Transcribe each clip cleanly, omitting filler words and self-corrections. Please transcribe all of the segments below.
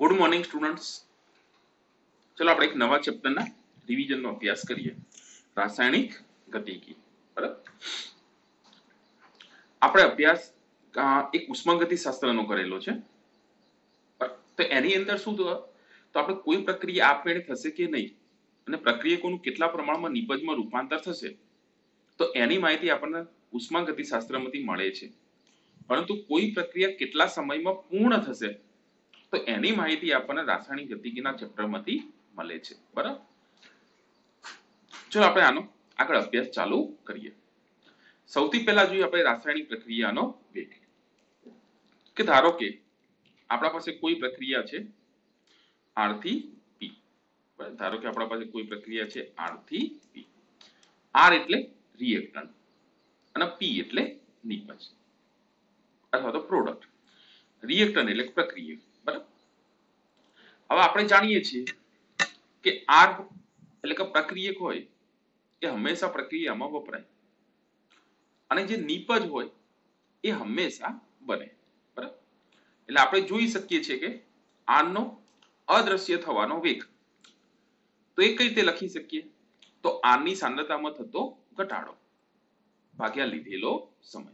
Good morning students. ચલો આપણે એક નવા ચેપ્ટરના રિવિઝનનો અભ્યાસ કરીએ. રાસાયણિક ગતિકી. બરાબર, આપણે અભ્યાસ એક ઉષ્માગતિ શાસ્ત્રનો કરેલો છે. તો એની અંદર શું તો આપણે કોઈ પ્રક્રિયા આપમેળે થશે કે નહીં અને પ્રક્રિયકોનું કેટલા પ્રમાણમાં નિપજમાં રૂપાંતર થશે તો એની માહિતી આપણને ઉષ્માગતિ શાસ્ત્રમાંથી મળે છે. પરંતુ કોઈ પ્રક્રિયા કેટલા સમયમાં પૂર્ણ થશે તો એની માહિતી આપણને રાસાયણિક ગતિકીના ચેપ્ટરમાંથી મળે છે. બરાબર, ચલો આપણે આનો આગળ અભ્યાસ ચાલુ કરીએ. સૌથી પહેલા જોઈએ આપણે રાસાયણિક પ્રક્રિયાનો વેગ. કે ધારો કે આપણા પાસે કોઈ પ્રક્રિયા છે R થી P. ધારો કે આપણા પાસે કોઈ પ્રક્રિયા છે R થી P. R એટલે રિએક્ટન્ટ અને P એટલે નિપજ અથવા તો પ્રોડક્ટ. રિએક્ટન્ટ એટલે પ્રક્રિયક. બરાબર, હવે આપણે જાણીએ છીએ કે R એટલે કે પ્રક્રિયક હોય એ હંમેશા પ્રક્રિયામાં વપરાય અને જે નિપજ હોય એ હંમેશા બને. બરાબર, એટલે આપણે જોઈ શકીએ છીએ કે R નો અદ્રશ્ય થવાનો વેગ તો એ કઈ રીતે લખી શકીએ તો R ની સાંદ્રતામાં થતો ઘટાડો ભાગ્યા લીધેલો સમય.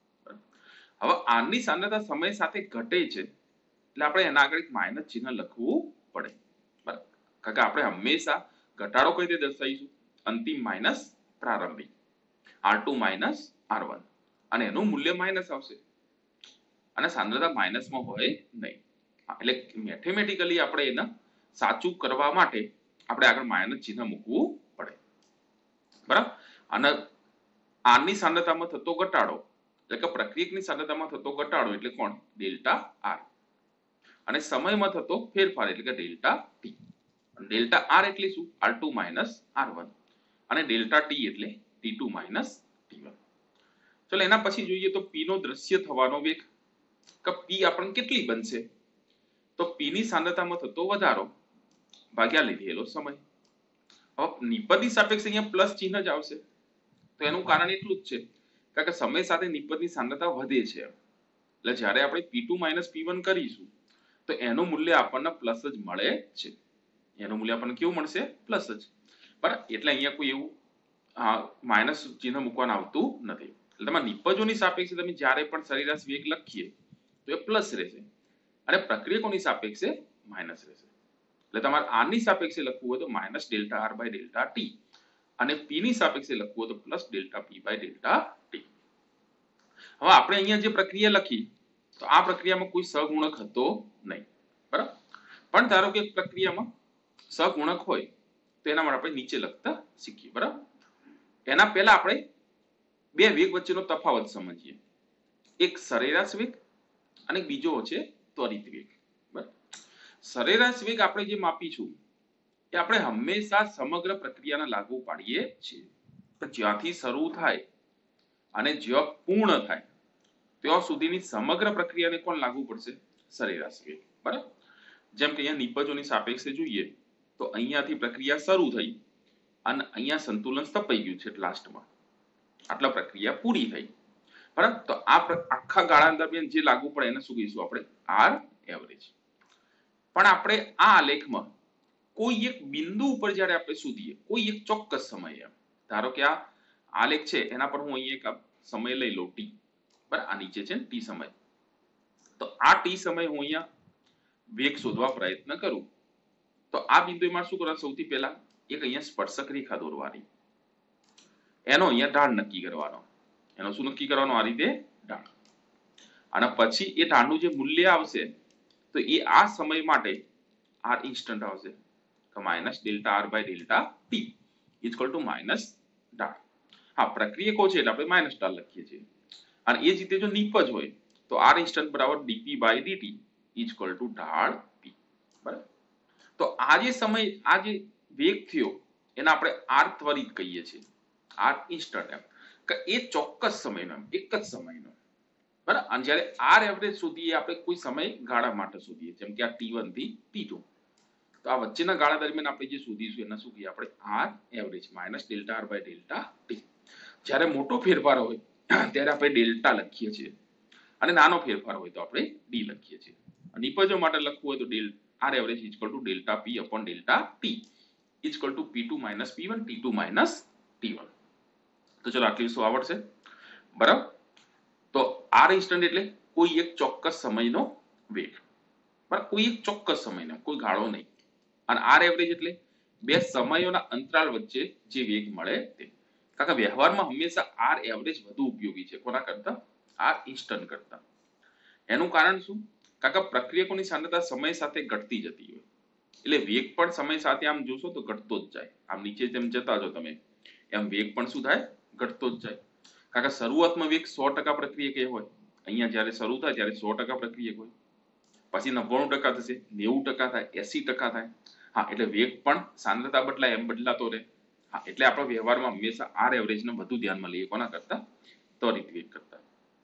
હવે R ની સાંદ્રતા સમય સાથે ઘટે છે એટલે આપણે એના આગળ એક માઇનસ ચિહ્ન લખવું પડે. બરાબર, કારણ કે આપણે હંમેશા ઘટાડો કઈ રીતે દર્શાવીશું અંતિમ માઇનસ પ્રારંભિક R2 માઇનસ R1 અને એનું મૂલ્ય માઇનસ આવશે અને સાંદ્રતા માઇનસમાં હોય નહીં. એટલે મેથેમેટિકલી આપણે એને સાચું કરવા માટે આપણે આગળ માઇનસ ચિહ્ન મૂકવું પડે. બરાબર, અને R ની સાંદ્રતામાં થતો ઘટાડો એટલે કે પ્રક્રિયકની સાંદ્રતામાં થતો ઘટાડો એટલે કોણ ડેલ્ટા R અને સમયમાં થતો ફેરફાર એટલે કે ડેલ્ટા T. ડેલ્ટા R એટલે શું R2 માઇનસ R1 અને ડેલ્ટા T એટલે T2 માઇનસ T1. ચલો એના પછી જોઈએ તો P નો દ્રશ્ય થવાનો વેગ કે P આપણને કેટલી બનશે તો P ની સાંદ્રતામાં થતો વધારો ભાગ્યા લીધેલો સમય. હવે નિપજની સાપેક્ષે અહીંયા પ્લસ ચિહ્ન જ આવશે તો એનું કારણ એટલું જ છે કારણ કે સમય સાથે નિપજની સાંદ્રતા વધે છે. એટલે જ્યારે આપણે P2 માઇનસ P1 કરીશું તો એનું મૂલ્ય આપણને પ્લસ જ મળે છે. એનું મૂલ્ય આપણને કેવું મળશે પ્લસ જ. બરાબર, એટલે અહીંયા કોઈ એવું માઇનસ ચિહ્ન મૂકવાનું આવતું નથી. એટલે તમારા નિપજોની સાપેક્ષે તમે જ્યારે પણ સરેરાશ વેગ લખીએ તો એ પ્લસ રહેશે અને પ્રક્રિયકોની સાપેક્ષે માઇનસ રહેશે. એટલે તમારે R ની સાપેક્ષે લખવું હોય તો minus delta R by delta T અને P ની સાપેક્ષે લખવું હોય તો plus delta P by delta T. હવે આપણે અહીંયા જે પ્રક્રિયા લખી તો આ પ્રક્રિયામાં કોઈ સહગુણક હતો નહીં. બરાબર, પણ ધારો કે પ્રક્રિયામાં સહગુણક હોય તો એના માટે આપણે નીચે લખતા શીખીએ. બરાબર, એના પહેલા આપણે બે વેગ વચ્ચેનો તફાવત સમજીએ. એક સરેરાશ વેગ અને બીજો છે ત્વરિત વેગ. બરાબર, સરેરાશ વેગ આપણે જે માપીશું એ આપણે હંમેશા સમગ્ર પ્રક્રિયાને લાગુ પાડીએ છીએ. જ્યાંથી શરૂ થાય અને જ્યાં પૂર્ણ થાય ત્યાં સુધીની સમગ્ર પ્રક્રિયાને કોણ લાગુ પડશે સરેરાશ વેગ. બરાબર, જેમ કે અહીંયા નિપજોની સાપેક્ષે જોઈએ તો અહીંયાથી પ્રક્રિયા શરૂ થઈ અને અહીંયા સંતુલન સ્થપાઈ ગયું છે લાસ્ટમાં આટલા પ્રક્રિયા પૂરી થઈ. બરાબર, તો આ આખા ગાળા દરમિયાન જે લાગુ પડે એને શું કહીશું આપણે R એવરેજ. પણ આપણે આ આલેખમાં કોઈ એક બિંદુ ઉપર જ્યારે આપણે શોધીએ કોઈ એક ચોક્કસ સમયે, ધારો કે આ આલેખ છે એના પર હું અહીં એક સમય લઈ લઉં T. બરાબર, આ નીચે છે T સમય. તો આ T સમય હું અહીંયા વેગ શોધવા પ્રયત્ન કરું તો આ બિંદુમાં શું કરવાનું સૌથી પહેલા એક અહીંયા સ્પર્શક રેખા દોરવાની, એનો અહીંયા ઢાળ નક્કી કરવાનો. એનો શું નક્કી કરવાનો આ રીતે ઢાળ. અને પછી એ ઢાળનું જે મૂલ્ય આવશે તો એ આ સમય માટે R ઇન્સ્ટન્ટ આવશે કે minus delta R by delta T equal to minus ઢાળ. હા, પ્રક્રિયકો છે એટલે આપણે માઇનસ ઢાળ લખીએ છીએ અને એ જ રીતે જો નિપજ હોય તો R ઇન્સ્ટન્ટ બરાબર dP by dt equal to ઢાળ P. બરાબર, તો આ જે સમય આ જે વેગ થયો એને આપણે R ત્વરિત કહીએ છીએ. R ઇન્સ્ટન્ટ એમ કે એ ચોક્કસ સમયનો એક જ સમયનો. બરાબર, અને જ્યારે R એવરેજ શોધીએ આપણે કોઈ સમય ગાળા માટે શોધીએ જેમ કે આ T1 થી T2 તો આ વચ્ચેના ગાળા દરમિયાન આપણે જે શોધીશું એને શું કહીએ આપણે R average minus delta R by delta T. જ્યારે મોટો ફેરફાર હોય ત્યારે આપણે ડેલ્ટા લખીએ છીએ અને નાનો ફેરફાર હોય તો આપણે D લખીએ છીએ. નિપજો માટે લખવું હોય તો R average equal to delta P upon delta T equal to P2 minus P1 T2 minus T1. તો ચલો આટલી વસ્તુ આવડશે બરાબર. તો આર ઇન્સ્ટન્ટ એટલે કોઈ એક ચોક્કસ સમયનો વેગ, બરાબર, કોઈ એક ચોક્કસ સમયનો, કોઈ ગાળો નહીં. અને આર એવરેજ એટલે બે સમયોના અંતરાલ વચ્ચે જે વેગ મળે તે. કારણ કે વ્યવહારમાં હંમેશા આર એવરેજ વધુ ઉપયોગી છે કોના કરતા? આર ઇન્સ્ટન્ટ કરતા. એનું કારણ શું? કારણ કે પ્રક્રિયકોની સાંદ્રતા સમય સાથે ઘટતી જતી હોય એટલે વેગ પણ સમય સાથે આમ જોશો તો ઘટતો જ જાય. આમ નીચે જેમ જતા જો તમે એમ વેગ પણ શું થાય? ઘટતો જ જાય. કારણ કે શરૂઆતમાં વેગ 100% પ્રક્રિયક હોય, અહીંયા જ્યારે શરૂ થાય ત્યારે 100% પ્રક્રિયક હોય, પછી 99% થશે, 90% થાય, 80% થાય. હા, એટલે વેગ પણ સાંદ્રતા બદલાય એમ બદલાતો રહે. હા, એટલે આપણા વ્યવહારમાં હંમેશા આર એવરેજ ને વધુ ધ્યાનમાં લઈએ કોના કરતા? ત્વરિત વેગ કરતા.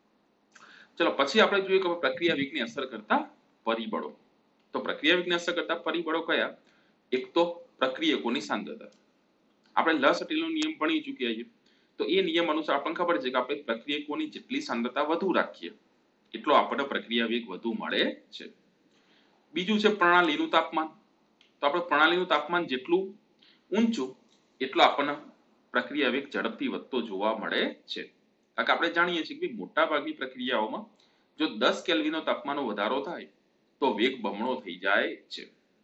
ચલો પછી આપણે જોઈએ કે પ્રક્રિયા વેગની અસર કરતા પરિબળો. તો પ્રક્રિયા વેગની અસર કરતા પરિબળો કયા? એક તો પ્રક્રિયકોની સાંદ્રતા. આપણે લસટીનો નિયમ ભણી ચૂક્યા છીએ. તો એ નિયમ અનુસાર આપણને ખબર છે કે આપણે પ્રક્રિયકોની જેટલી સાંદ્રતા વધુ રાખીએ એટલો આપણને પ્રક્રિયા વેગ વધુ મળે છે. બીજું છે પ્રણાલીનું તાપમાન. તો આપણે પ્રણાલીનું તાપમાન જેટલું ઊંચું એટલો આપણને પ્રક્રિયા વેગ ઝડપથી વધતો જોવા મળે છે. કારણ કે આપણે જાણીએ છીએ કે મોટા ભાગની પ્રક્રિયાઓમાં જો 10 કેલ્વિનનો તાપમાનનો વધારો થાય તો વેગ બમણો થઈ જાય છે.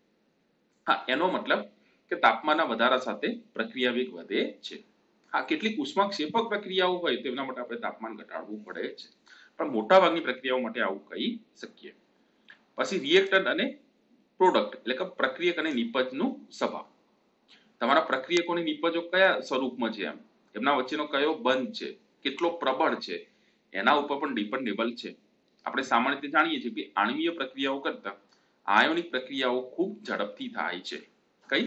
હા, એનો મતલબ કે તાપમાનના વધારા સાથે પ્રક્રિયા વેગ વધે છે. હા, કેટલીક ઉષ્માક્ષેપક પ્રક્રિયાઓ હોય તેના માટે આપણે તાપમાન ઘટાડવું પડે છે, પણ મોટા ભાગની પ્રક્રિયાઓ માટે આવું કહી શકીએ. પછી રિએક્ટન્ટ અને પ્રોડક્ટ એટલે કે પ્રક્રિયક અને નિપજનું સ્વભાવ. તમારા પ્રક્રિયકોની નિપજો કયા સ્વરૂપમાં છે, એમના વચ્ચેનો કયો બંધ છે, કેટલો પ્રબળ છે, એના ઉપર પણ ડિપેન્ડેબલ છે. આપણે સામાન્ય રીતે જાણીએ છીએ કે આણ્વીય પ્રક્રિયાઓ કરતા આયોનિક પ્રક્રિયાઓ ખૂબ ઝડપથી થાય છે. કઈ?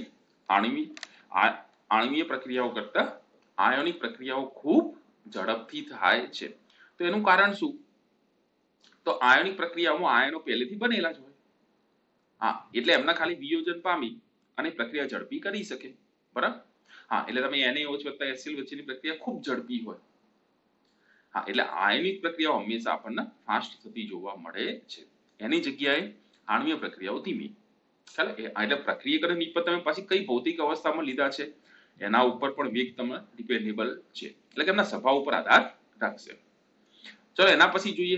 આણ્વીય પ્રક્રિયાઓ કરતા આયોનિક પ્રક્રિયાઓ ખૂબ ઝડપથી થાય છે. તો એનું કારણ શું? તો આયોનિક પ્રક્રિયાઓમાં આયનો પહેલેથી બનેલા જ હોય. હા, એટલે એમના ખાલી વિયોજન પામી અને પ્રક્રિયા ઝડપી કરી શકે. બરાબર. હા, એટલે તમે NaOH વત્તા HCl વચ્ચેની પ્રક્રિયા ખૂબ ઝડપી હોય. હા, એટલે આયનિક પ્રક્રિયાઓ હંમેશા આપણને ફાસ્ટ થતી જોવા મળે છે. એની જગ્યાએ આણ્વીય પ્રક્રિયાઓ ધીમી. ચાલે એટલે પ્રક્રિયક અને નિપજ તમે પાછી કઈ ભૌતિક અવસ્થામાં લીધા છે એના ઉપર પણ વેગ તમને ડિપેન્ડેબલ છે, એટલે કે એમના સ્વભાવ ઉપર આધાર રાખશે. ચલો એના પછી જોઈએ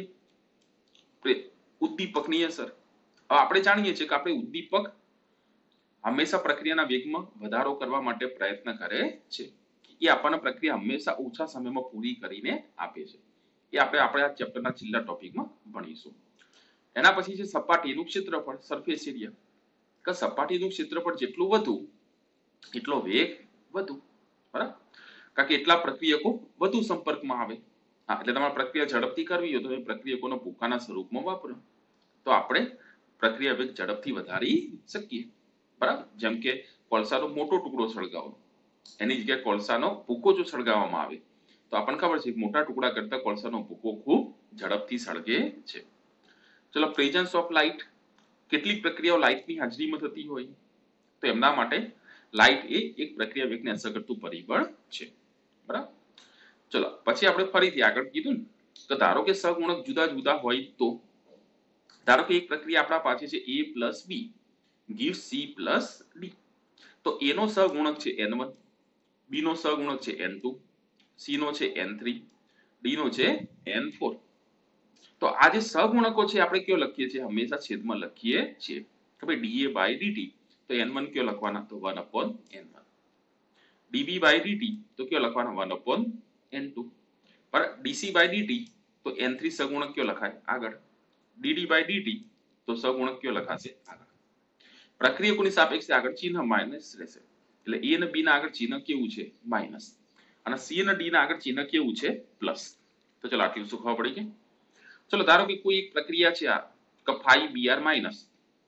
ઉદ્દીપકની અસર. હવે આપણે જાણીએ છીએ કે આપણે ઉદ્દીપક હંમેશા પ્રક્રિયાના વેગમાં વધારો કરવા માટે પ્રયત્ન કરે છે. એ આપણને પ્રક્રિયા હંમેશા ઓછા સમયમાં પૂરી કરીને આપે છે. એ આપણે આ ચેપ્ટરના છેલ્લા ટોપિકમાં ભણીશું. એના પછી છે સપાટીનું ક્ષેત્રફળ, સરફેસ એરિયા. કે સપાટીનું ક્ષેત્રફળ જેટલું વધુ એટલો વેગ વધુ. બરાબર. કારણ કે એટલા પ્રક્રિયકો વધુ સંપર્કમાં આવે. હા, એટલે તમારે પ્રક્રિયા ઝડપથી કરવી હોય તો એ પ્રક્રિયકોનો ભૂકાના સ્વરૂપમાં વાપરો તો આપણે પ્રક્રિયા વેગ ઝડપથી વધારી શકીએ. બરાબર. જેમ કે કોલસાનો મોટો ટુકડો સળગાવો, એની જગ્યાએ કોલસાનો ભૂકો જો સળગાવવામાં આવે તો આપણને ખબર છે કે મોટા ટુકડા કરતા કોલસાનો ભૂકો ખૂબ ઝડપથી સળગે છે. ચલો પ્રેઝન્સ ઓફ લાઇટ. કેટલીક પ્રક્રિયાઓ લાઇટની હાજરીમાં થતી હોય તો એમના માટે લાઇટ એ એક પ્રક્રિયા વેગને અસર કરતું પરિબળ છે. બરાબર. ચલો પછી આપણે ફરીથી આગળ કીધું ને તો ધારો કે સહગુણક જુદા જુદા હોય તો ધારો કે એક પ્રક્રિયા આપણા પાસે છે A plus B gives C plus D. તો A નો સહગુણક છે N1, B નો સહગુણક છે N2, C નો છે N3, D નો છે N4. તો આ જે સહગુણકો છે આપણે કયો લખીએ છીએ? હંમેશા છેદમાં લખીએ છીએ કે ભાઈ dA by dt. તો N1 કયો લખવાના? તો 1/N1. dB by dt તો કયો લખવાના? 1/N2. પર dC by dt તો N3 સહગુણક કયો લખાય? આગળ. dd by dt તો સહગુણક કયો લખાશે? આગળ. પ્રક્રિયકોની સાપેક્ષે આગળ ચિહ્ન માઇનસ રહેશે. એટલે A અને B ના આગળ ચિહ્ન કેવું છે? માઇનસ. અને C અને D ના આગળ ચિહ્ન કેવું છે? પ્લસ. તો ચલો આટલી વસ્તુ ખબર પડી ગઈ. ચલો ધારો કે કોઈ એક પ્રક્રિયા છે આ કે 5Br માઇનસ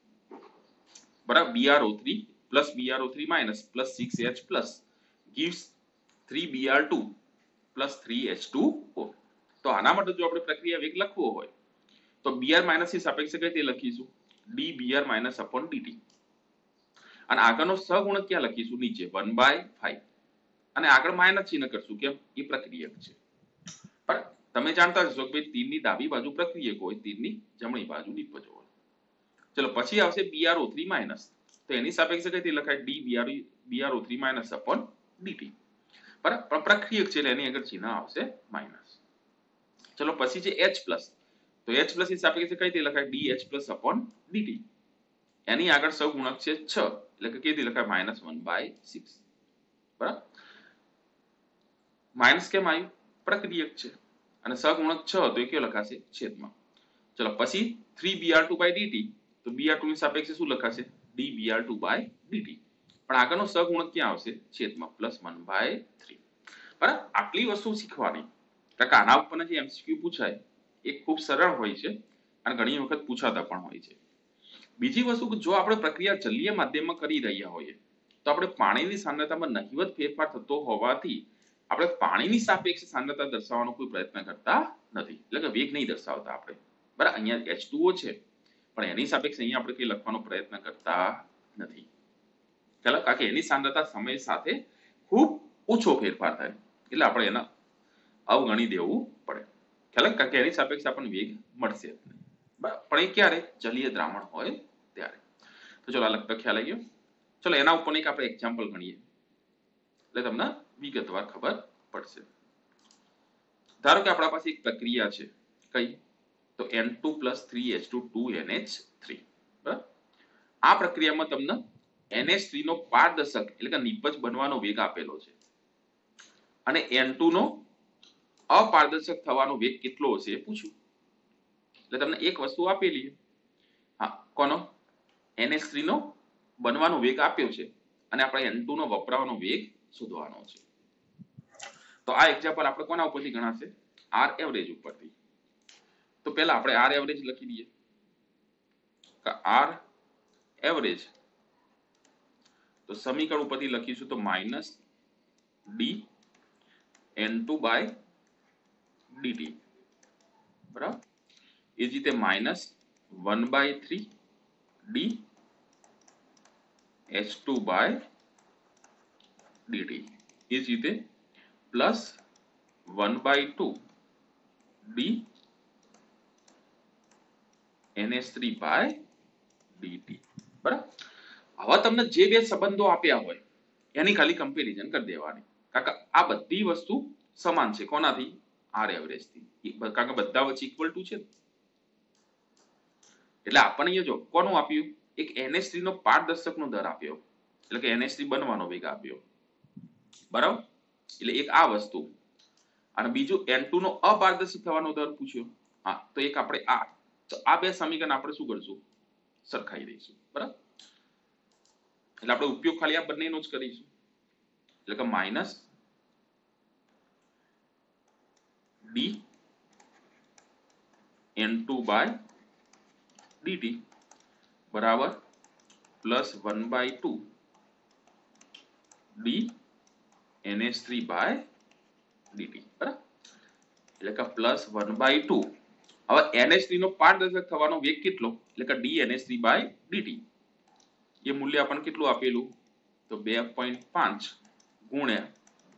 બરાબર BrO3 plus BrO3 minus plus 6H plus gives 3Br2 plus 3H2O. તો આના માટે જો આપણે પ્રક્રિયા વેગ લખવો હોય તો Br માઇનસ ની સાપેક્ષે કઈ રીતે લખીશું? dBr minus upon dt. અને આગળનો સહગુણક ક્યાં લખીશું? નીચે 1/5. અને આગળ માઇનસ ચિહ્ન કરશું. કેમ? એ પ્રક્રિયક છે. પણ તમે જાણતા હશો કે તીરની ડાબી બાજુ પ્રક્રિયક હોય, તીરની જમણી બાજુ નિપજો હોય. ચલો પછી આવશે BrO3 માઇનસ, તો એની સાપેક્ષે કઈ રીતે લખાય? BrO3 માઇનસ અપોન dt, બરાબર, પણ પ્રક્રિયક છે એટલે એની આગળ ચિહ્ન આવશે માઇનસ. ચલો પછી છે H પ્લસ, તો H પ્લસ ની સાપેક્ષે કઈ રીતે લખાય? DH પ્લસ અપોન dt, એની આગળ સહગુણક છે 6 એટલે કે કેવી રીતે લખાય? -1/6, બરાબર. માઇનસ કેમ આવ્યું? પ્રક્રિયક છે અને સહગુણક 6 તો એ કયો લખાશે? છેદમાં. ચલો પછી 3Br2/dt, તો Br2 ની સાપેક્ષે શું લખાશે? dBr2/dt, પણ આગળનો સહગુણક ક્યાં આવશે? છેદમાં, +1/3, બરાબર. આટલી વસ્તુ શીખવાની, કારણ કે આના ઉપર જે MCQ પૂછાય એ ખૂબ સરળ હોય છે અને ઘણી વખત પૂછાતા પણ હોય છે. બીજી વસ્તુ કે જો આપણે પ્રક્રિયા જલીય માધ્યમમાં કરી રહ્યા હોઈએ તો આપણે પાણીની સાંદ્રતામાં નહિવત ફેરફાર થતો હોવાથી આપણે પાણીની સાપેક્ષે સાંદ્રતા દર્શાવવાનો કોઈ પ્રયત્ન કરતા નથી, એટલે કે વેગ નહીં દર્શાવતા આપણે, બરાબર. અહીંયા H2O છે પણ એની સાપેક્ષે અહીંયા આપણે કઈ લખવાનો પ્રયત્ન કરતા નથી, ચાલો, કારણ કે એની સાંદ્રતા સમય સાથે ખૂબ ઓછો ફેરફાર થાય એટલે આપણે એના અવગણી દેવું પડે, ખ્યાલ? કારણ કે એની સાપેક્ષે આપણને વેગ મળશે, બરાબર, પણ એ ક્યારે? જલીય દ્રાવણ હોય ત્યારે. તો ચલો આ લગતા ખ્યાલ આવી ગયો. ચલો એના ઉપર એક આપણે એક્ઝામ્પલ ગણીએ એટલે તમને વિગતવાર ખબર પડશે. ધારો કે આપણા પાસે એક પ્રક્રિયા છે, કઈ? તો N2 + 3H2 2NH3, બરાબર. આ પ્રક્રિયામાં તમને NH3 નો પારદર્શક એટલે કે નિપજ બનવાનો વેગ આપેલો છે અને N2 નો અપારદર્શક થવાનો વેગ કેટલો હશે એ પૂછ્યું. એટલે તમને એક વસ્તુ આપેલી, હા, કોનો? NH3 નો બનવાનો વેગ આપ્યો છે અને આપણે N2 નો વપરાવાનો વેગ શોધવાનો છે. તો આ એક્ઝામ્પલ આપણે કોના ઉપરથી ગણાશે? R એવરેજ ઉપરથી. તો પહેલા આપણે R એવરેજ લખી દઈએ. R એવરેજ તો સમીકરણ ઉપરથી લખીશું તો -d N2/dt, બરાબર. એ જ રીતે -1/3 d H2/dt, એ જ રીતે +1/2 d NH3/dt, બરાબર. હવે તમને જે બે સંબંધો આપ્યા હોય એની ખાલી કમ્પેરિઝન કરી દેવાની, કારણ કે આ બધી વસ્તુ સમાન છે. કોનાથી? R એવરેજ થી, કારણ કે બધા વચ્ચે ઇક્વલ ટુ છે. એટલે આપણને અહીંયા જો કોનું આપ્યું? એક NH3 નો પારદર્શક નો દર આપ્યો એટલે કે NH3 બનવાનો વેગ આપ્યો, બરાબર. એટલે એક આ વસ્તુ અને બીજું N2 નો અપારદર્શક થવાનો દર પૂછ્યો. હા, તો એક આપણે આ બે સમીકરણ આપણે શું કરશું? સરખાઈ દઈશું, બરાબર. એટલે આપણે ઉપયોગ ખાલી આ બંનેનો જ કરીશું, એટલે કે -d N2/dt બરાબર +1/2 d NH3/dt, બરાબર. એટલે કે +1/2. હવે NH3 નો પારદર્શક થવાનો વેગ કેટલો? એટલે કે d NH3/dt, એ મૂલ્ય આપણને કેટલું આપેલું? તો 2.5 ગુણ્યા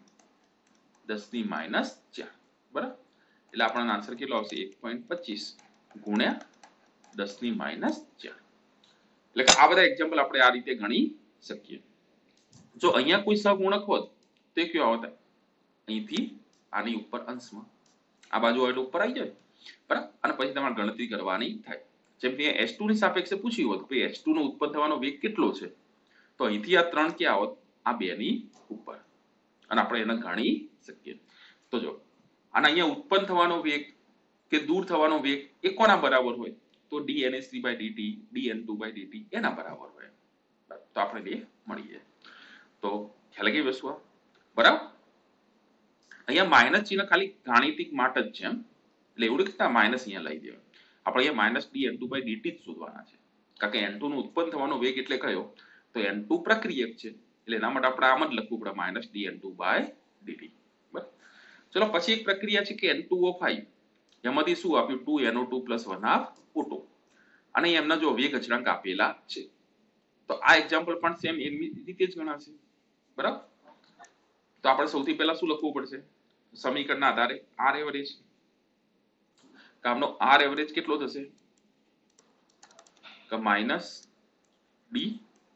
10⁻⁴, બરાબર. એટલે આપણને આન્સર કેટલો આવશે? 1.25 ગુણ્યા 10⁻⁴. એટલે કે આ બધા એક્ઝામ્પલ આપણે આ રીતે ગણી શકીએ. જો અહીંયા કોઈ સહગુણક હોત તો કયો આવત? અહીંથી આની ઉપર અંશમાં, આ બાજુ હોય એટલે ઉપર આવી જાય, બરાબર. અને પછી તમારે ગણતરી કરવાની થાય. જેમ કે H2 ની સાપેક્ષે પૂછ્યું હોત કે H2 નો ઉત્પન્ન થવાનો વેગ કેટલો છે, તો અહીંથી આ 3 ક્યાં આવત? આ 2 ની ઉપર, અને આપણે એને ગણી શકીએ. તો જો અને અહીંયા ઉત્પન્ન થવાનો વેગ કે દૂર થવાનો વેગ એ કોના બરાબર હોય? તો d NH3/dt dN2/dt એના બરાબર હોય. તો આપણે બે મળી જાય. તો ખ્યાલ આવી વસ્તુ, બરાબર. અહીંયા માઇનસ ચિહ્ન ખાલી ગાણિતિક માટે જ છે, એટલે એવું કે માઇનસ અહીંયા લઈ દેવાય. આપણે અહીંયા -d N2/dt જ શોધવાના છે, કારણ કે N2 નું ઉત્પન્ન થવાનો વેગ એટલે કયો? તો N2 પ્રક્રિયક છે એટલે એના માટે આપણે આમ જ લખવું પડે -d N2/dt, બરાબર. ચલો પછી એક પ્રક્રિયા છે કે N2O5, એમાંથી શું આપ્યું? 2NO2 + 1/2 O2, અને એમના જો વેગ અચળાંક આપેલા છે. તો આ એક્ઝામ્પલ પણ સેમ એવી રીતે જ ગણાશે, બરાબર. તો આપણે સૌથી પહેલા શું લખવું પડશે? સમીકરણના આધારે R એવરેજ, કામનો R એવરેજ કેટલો થશે? કે minus D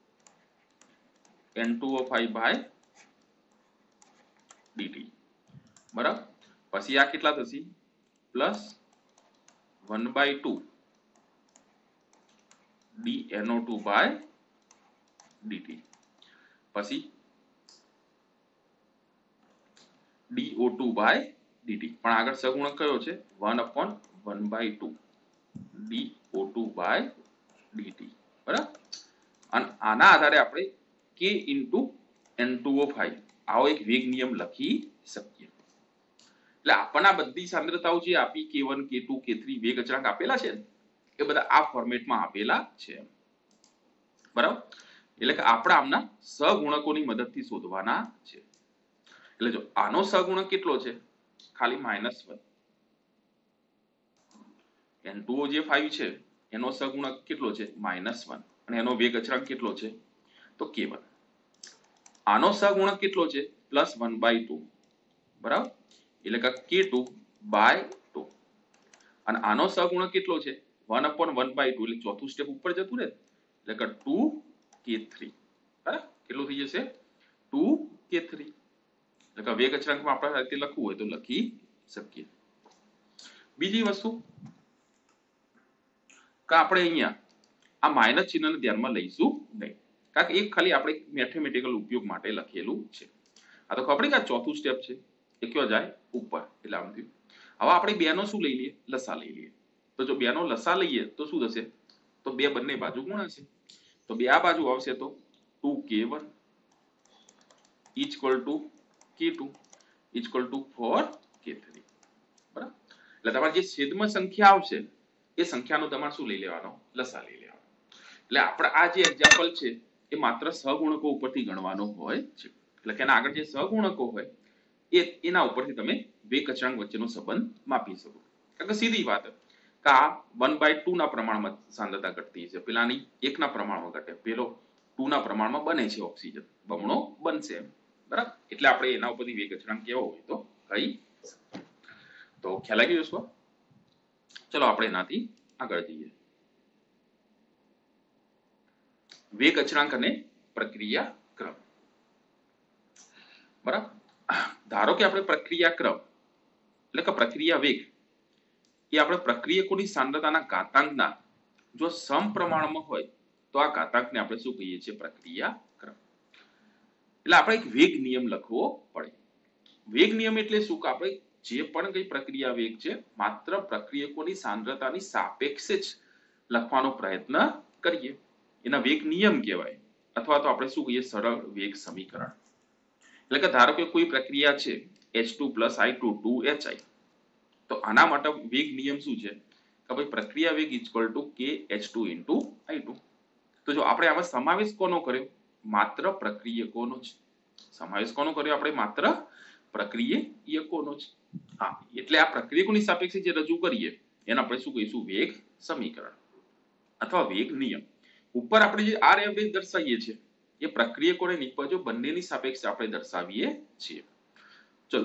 N2O5 by DT બરાબર. પછી આ કેટલા થશે પ્લસ 1/2 DNO2 બાય ડીટી પછી DO2 બાય ડીટી પણ આગળ સહગુણક કયો છે 1/1/2 DO2 બાય ડીટી બરાબર. અને આના આધારે આપણે K ઇન્ટુ N2O5 આવો એક વેગ નિયમ લખી શકીએ. એટલે આપણને બધી સાંદ્રતાઓ જે આપી K1 K2 K3 વેગ અચળાંક આપેલા છે એ બધા આ ફોર્મેટમાં આપેલા છે બરાબર. એટલે કે આપણે આમના સહગુણકોની મદદથી શોધવાના છે. એટલે જો આનો સહગુણક કેટલો છે ખાલી -1 N2O જે 5 છે એનો સહગુણક કેટલો છે -1 અને એનો વેગ અચળાંક કેટલો છે તો K1. આનો સહગુણક કેટલો છે +1/2 બરાબર એટલે કે K2/2 અને આનો સહગુણક કેટલો છે 1/1/2 એટલે ચોથું સ્ટેપ ઉપર જતું રહે એટલે કે 2K3 બરાબર. કેટલું થઈ જશે 2K3 એટલે કે વેગ અચળાંકમાં આપણે આ રીતે લખવું હોય તો લખી શકીએ. બીજી વસ્તુ કે આપણે અહીંયા આ માઇનસ ચિહ્નને ધ્યાનમાં લઈશું નહીં કારણ કે એક ખાલી આપણે મેથેમેટિકલ ઉપયોગ માટે લખેલું છે. આ તો ખબર કે આ ચોથું સ્ટેપ છે એ કયો જાય ઉપર એટલે આમ થયું. હવે આપણે બે નો શું લઈ લઈએ લસા લઈ લઈએ તો જો બે નો લસા લઈએ તો શું થશે તો બે બંને બાજુ ગુણાશે તો બે આ બાજુ આવશે તો 2K1 = K2 = 4K3 બરાબર. એટલે તમારી જે છેદમાં સંખ્યા આવશે એ સંખ્યાનો તમારે શું લઈ લેવાનો લસા લઈ લેવાનો. એટલે આપણે આ જે એક્ઝામ્પલ છે એ માત્ર સહગુણકો ઉપરથી ગણવાનો હોય છે. એટલે કે એના આગળ જે સહગુણકો હોય એના ઉપરથી તમે વેગ અચળાંક વચ્ચેનો સંબંધ માપી શકો. કારણ કે સીધી વાત કે આ 1/2 ના પ્રમાણમાં સાંદ્રતા ઘટતી છે પેલાની 1 ના પ્રમાણમાં ઘટે પેલો 2 ના પ્રમાણમાં બને છે ઓક્સિજન બમણો બનશે બરાબર. એટલે આપણે એના ઉપરથી વેગ અચળાંક કેવો હોય તો કહી તો ખ્યાલ આવી ગયો છો. ચલો આપણે એનાથી આગળ જઈએ. વેગ અચળાંક અને પ્રક્રિયા ક્રમ બરાબર. ધારો કે આપણે પ્રક્રિયા ક્રમ એટલે કે પ્રક્રિયા વેગ એ આપણે પ્રક્રિયકોની સાંદ્રતાના ઘાતાંકના જો સમપ્રમાણમાં હોય તો આ ઘાતાંકને આપણે શું કહીએ છીએ પ્રક્રિયા ક્રમ. એટલે આપણે એક વેગ નિયમ લખવો પડે. વેગ નિયમ એટલે શું કે આપણે જે પણ કઈ પ્રક્રિયા વેગ છે માત્ર પ્રક્રિયકોની સાંદ્રતાની સાપેક્ષે જ લખવાનો પ્રયત્ન કરીએ એના વેગ નિયમ કહેવાય અથવા તો આપણે શું કહીએ સરળ વેગ સમીકરણ. એટલે કે ધારો કે કોઈ પ્રક્રિયા છે H2 + I2 2HI તો આના માટે વેગ નિયમ શું છે કે ભાઈ પ્રક્રિયા વેગ = KH2 * I2. તો જો આપણે આમાં સમાવેશ કોનો કર્યો માત્ર પ્રક્રિયકોનો જ સમાવેશ કોનો કર્યો આપણે માત્ર પ્રક્રિયકોનો જ. હા એટલે આ પ્રક્રિયકોની સાપેક્ષે જે રજૂ કરીએ એને આપણે શું કહીશું વેગ સમીકરણ અથવા વેગ નિયમ. ઉપર આપણે જે R એવરેજ દર્શાવીએ છીએ એ પ્રક્રિયકો અને નિપજો બંનેની સાપેક્ષે આપણે દર્શાવીએ છીએ. ચલો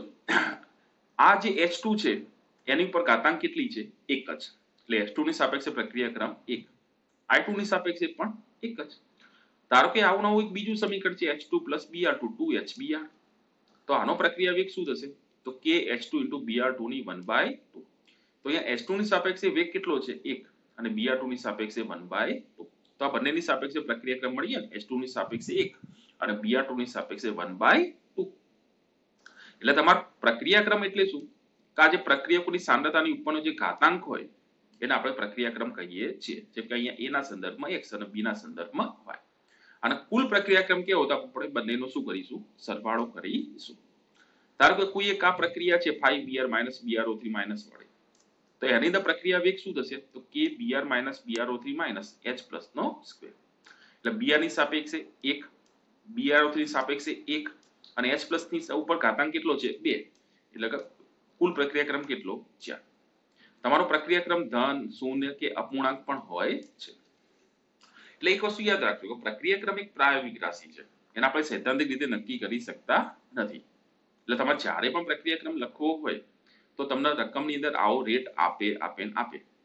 આ જે H2 છે એની ઉપર ઘાતાંક કેટલી છે એક જ એટલે H2 ની સાપેક્ષે પ્રક્રિયા ક્રમ 1 I2 ની સાપેક્ષે પણ એક જ. ધારો કે આવું નવું એક બીજું સમીકરણ છે H2 + Br2 2HBr તો આનો પ્રક્રિયા વેગ શું થશે તો KH2 * Br2 ની 1/2. તો અહીંયા H2 ની સાપેક્ષે વેગ કેટલો છે 1 અને Br2 ની સાપેક્ષે 1/2. તો આ બંનેની સાપેક્ષે પ્રક્રિયા ક્રમ મળી ગયા H2 ની સાપેક્ષે 1 અને Br2 ની સાપેક્ષે 1/2. એટલે તમારો પ્રક્રિયા ક્રમ એટલે શું કે આ જે પ્રક્રિયકોની સાંદ્રતાની ઉપરનો જે ઘાતાંક હોય એને આપણે પ્રક્રિયા ક્રમ કહીએ છીએ. જેમ કે અહીંયા A ના સંદર્ભમાં x અને B ના સંદર્ભમાં y અને કુલ પ્રક્રિયા ક્રમ કેવો તો આપણે બંનેનો શું કરીશું સરવાળો કરીશું. ધારો કે કોઈ એક આ પ્રક્રિયા છે 5Br - BrO3 - વડે તો એની અંદર પ્રક્રિયા વેગ શું થશે તો KBr - BrO3 - H+ નો સ્ક્વેર. એટલે Br ની સાપેક્ષે 1 BrO3 ની સાપેક્ષે 1 અને H+ ની ઉપર ઘાતાંક કેટલો છે 2 એટલે કે કુલ પ્રક્રિયા ક્રમ કેટલો 4. તમારો પ્રક્રિયા ક્રમ ધન શૂન્ય કે અપૂર્ણાંક પણ હોય છે. એટલે એક વસ્તુ યાદ રાખજો કે પ્રક્રિયા ક્રમ એક પ્રાયોગિક રાશિ છે એને આપણે સૈદ્ધાંતિક રીતે નક્કી કરી શકતા નથી. એટલે તમારે જ્યારે પણ પ્રક્રિયા ક્રમ લખવો હોય તો તમને રકમની અંદર આવો રેટ આપે.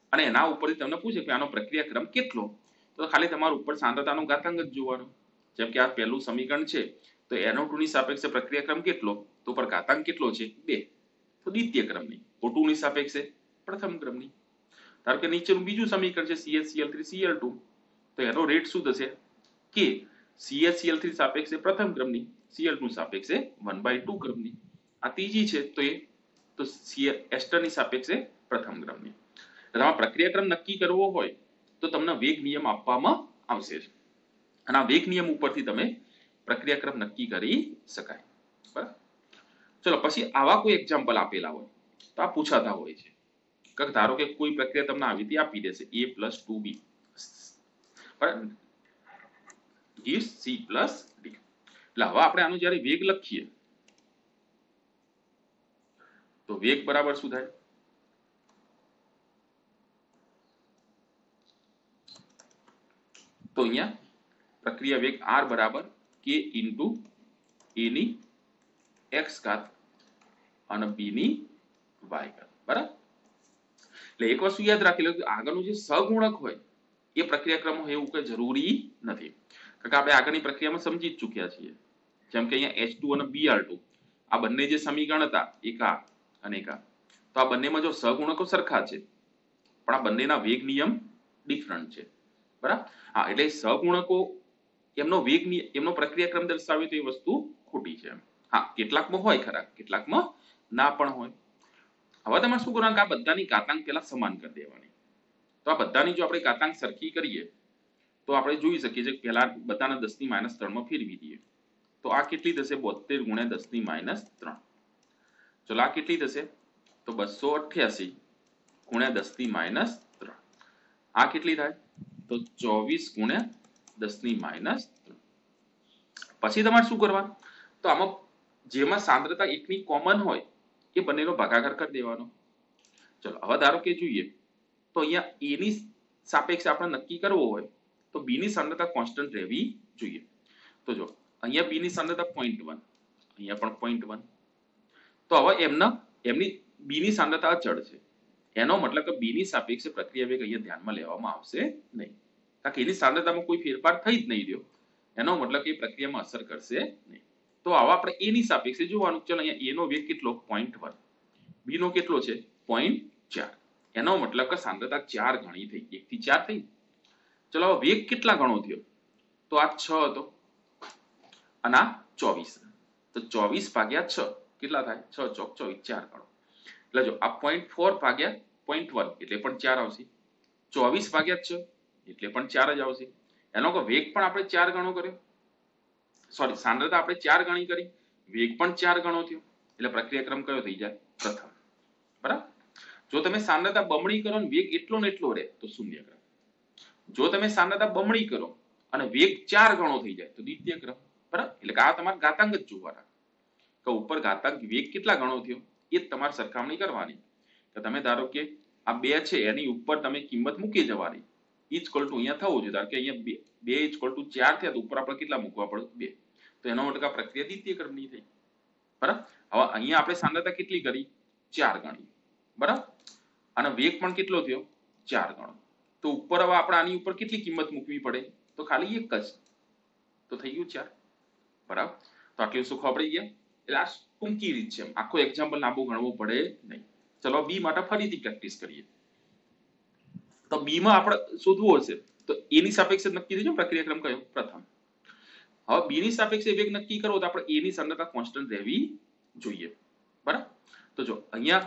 અને એના ઉપરથી તમને પૂછે કે આનો પ્રક્રિયાક્રમ કેટલો, તો ખાલી તમારે ઉપર સાંદ્રતાનો ઘાતાંક જ જોવાનો. જેમ કે આ પહેલું સમીકરણ છે તો NO2 ની સાપેક્ષે પ્રક્રિયાક્રમ કેટલો, તો ઉપર ઘાતાંક કેટલો છે 2, તો દ્વિતીય ક્રમની. O2 ની સાપેક્ષે પ્રથમ ક્રમની. ધારો કે નીચેનું બીજું સમીકરણ છે CHCl3Cl2, તો એનો રેટ શું થશે કે CHCl3 સાપેક્ષે પ્રથમ ક્રમની, Cl2 સાપેક્ષે 1/2 ક્રમની. આ ત્રીજી છે તો એ તો એસ્ટરની સાપેક્ષે પ્રથમ ક્રમની. તમારે પ્રક્રિયાક્રમ નક્કી કરવો હોય તો તમને વેગ નિયમ આપવામાં આવશે અને આ વેગ નિયમ ઉપરથી તમે પ્રક્રિયાક્રમ નક્કી કરી શકાય. બરાબર. ચલો પછી આવા કોઈ એક્ઝામ્પલ આપેલા હોય તો આ પૂછાતા હોય છે કે ધારો કે કોઈ પ્રક્રિયા તમને આવી રીતે આપી દેશે A + 2B બરાબર gives C + D. એટલે હવે આપણે આનો જ્યારે વેગ લખીએ તો વેગ બરાબર શું થાય, તો અહીંયા પ્રક્રિયા વેગ R બરાબર K * A ની x ઘાત અને B ની y ઘાત. બરાબર. એટલે એક વસ્તુ યાદ રાખી લો કે આગળનું જે સહગુણક હોય એ પ્રક્રિયાક્રમ હોય એવું કઈ જરૂરી નથી, કારણ કે આપણે આગળની પ્રક્રિયામાં સમજી જ ચૂક્યા છીએ. જેમ કે અહીંયા H2 અને Br2 આ બંને જે સમીકરણ હતા એક આ અને એક આ, તો આ બંનેમાં જો સહગુણકો સરખા છે પણ આ બંનેના વેગ નિયમ ડિફરન્ટ છે. બરાબર. હા, એટલે સહગુણકો એમનો વેગ એમનો પ્રક્રિયાક્રમ દર્શાવે તો એ વસ્તુ ખોટી છે. હા, કેટલાકમાં હોય ખરા, કેટલાકમાં ના પણ હોય. હવે તમારે શું કરવાનું કે આ બધાની ઘાતાંક પહેલા સમાન કરી દેવાની. તો આ બધાની જો આપણે ઘાતાંક સરખી કરીએ તો આપણે જોઈ શકીએ છીએ પહેલા બધાને 10 ની -3 માં ફેરવી દઈએ તો આ કેટલી થશે 72 × 10 ની -3. ચલો આ કેટલી થશે તો 288 × 10 ની -3. આ કેટલી થાય તો 24 × 10 ની -3. પછી તમારે શું કરવાનું તો આમાં જેમાં સાંદ્રતા એકની કોમન હોય એ બંનેનો ભાગાકાર કરી દેવાનો. ચલો હવે ધારો કે જોઈએ તો અહીંયા A ની સાપેક્ષે આપણે નક્કી કરવો હોય તો B ની સાંદ્રતા કોન્સ્ટન્ટ રહેવી જોઈએ. તો જો અહીંયા B ની સાંદ્રતા 0.1, અહીંયા પણ 0.1, તો હવે એમની B ની સાંદ્રતા અચળ છે, એનો મતલબ કે B ની સાપેક્ષે પ્રક્રિયા વેગ અહીંયા ધ્યાનમાં લેવામાં આવશે નહીં, કારણ કે એની સાંદ્રતામાં કોઈ ફેરફાર થઈ જ નહીં રહ્યો, એનો મતલબ કે પ્રક્રિયામાં અસર કરશે નહીં. તો આવા આપણે A ની સાપેક્ષે જોવાનું. ચલો અહીંયા A નો વેગ કેટલો 0.1, B નો કેટલો છે 0.4, એનો મતલબ કે સાંદ્રતા 4 ગણી થઈ, 1 થી 4 થઈ. ચલો હવે વેગ કેટલા ગણો થયો તો આ 6 હતો અને આ 24, તો 24/6 કેટલા થાય 6 ચોક 24, 4 ગણો. એટલે જો આ 0.4/0.1 એટલે પણ 4 આવશે, 24/6 એટલે પણ 4 જ આવશે. એનો કે વેગ પણ આપણે 4 ગણો કર્યો, સોરી સાંદ્રતા આપણે 4 ગણી કરી, વેગ પણ 4 ગણો થયો, એટલે પ્રક્રિયાક્રમ કયો થઈ જાય પ્રથમ. બરાબર. જો તમે સાંદ્રતા બમણી કરો ને વેગ એટલો ને એટલો રહે તો શૂન્ય ક્રમ. જો તમે સાંદ્રતા બમણી કરો અને વેગ 4 ગણો થઈ જાય તો દ્વિતીય ક્રમ. બરાબર. એટલે કે આ તમારે ઘાતાંક જ જોવાના કે ઉપર ઘાતાંક વેગ કેટલા ગણો થયો એ જ તમારે સરખામણી કરવાની. કે તમે ધારો કે આ 2 છે એની ઉપર તમે કિંમત મૂકી જવાની, ઇક્વલ ટુ અહીંયા થવું જોઈએ. ધારો કે અહીંયા 2 ઇક્વલ ટુ 4 થયા તો ઉપર આપણે કેટલા મૂકવા પડે 2, તો એનો મતલબ આ પ્રક્રિયા દ્વિતીય ક્રમની થઈ. બરાબર. હવે અહીંયા આપણે સાંદ્રતા કેટલી કરી 4 ગણી. બરાબર. અને વેગ પણ કેટલો થયો 4 ગણો. તો ઉપર હવે આપણે આની ઉપર કેટલી કિંમત મૂકવી પડે તો ખાલી એક જ, તો થઈ ગયું 4. બરાબર. તો આટલી વસ્તુ ખબર પડી ગયા. એટલે આ ટૂંકી રીત છે, આખો એક્ઝામ્પલ લાંબુ ગણવું પડે નહીં. ચલો બી માટે ફરીથી પ્રેક્ટિસ કરીએ. તો બી માં આપણે શોધવું હશે તો એ ની સાપેક્ષે નક્કી થજો પ્રક્રિયાક્રમ કયો પ્રથમ. હવે બી ની સાપેક્ષે વેગ નક્કી કરવો તો આપણે એ ની સાંદ્રતા કોન્સ્ટન્ટ રહેવી જોઈએ. બરાબર. તો જો અહીંયા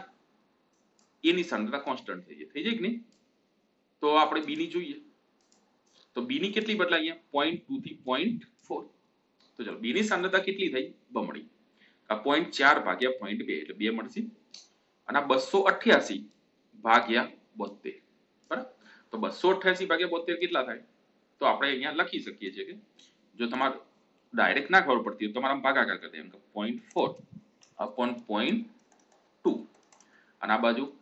એ ની સાંદ્રતા કોન્સ્ટન્ટ થઈ જાય કે નહીં, તો આપણે બી ની જોઈએ તો બી ની કેટલી બદલાય અહીંયા 0.2 થી 0.4. તો ચલો બી ની સાંદ્રતા કેટલી થઈ બમણી, આ 0.4/0.2 એટલે 2 મળશે અને આ 288/72. બરાબર. તો 288/72 કેટલા થાય તો આપણે અહીંયા લખી શકીએ છીએ કે જો તમારે ડાયરેક્ટ ના ખબર પડતી હોય તો તમારા ભાગાકાર કરી દે, એમ કે 0.4/0.2 અને આ બાજુ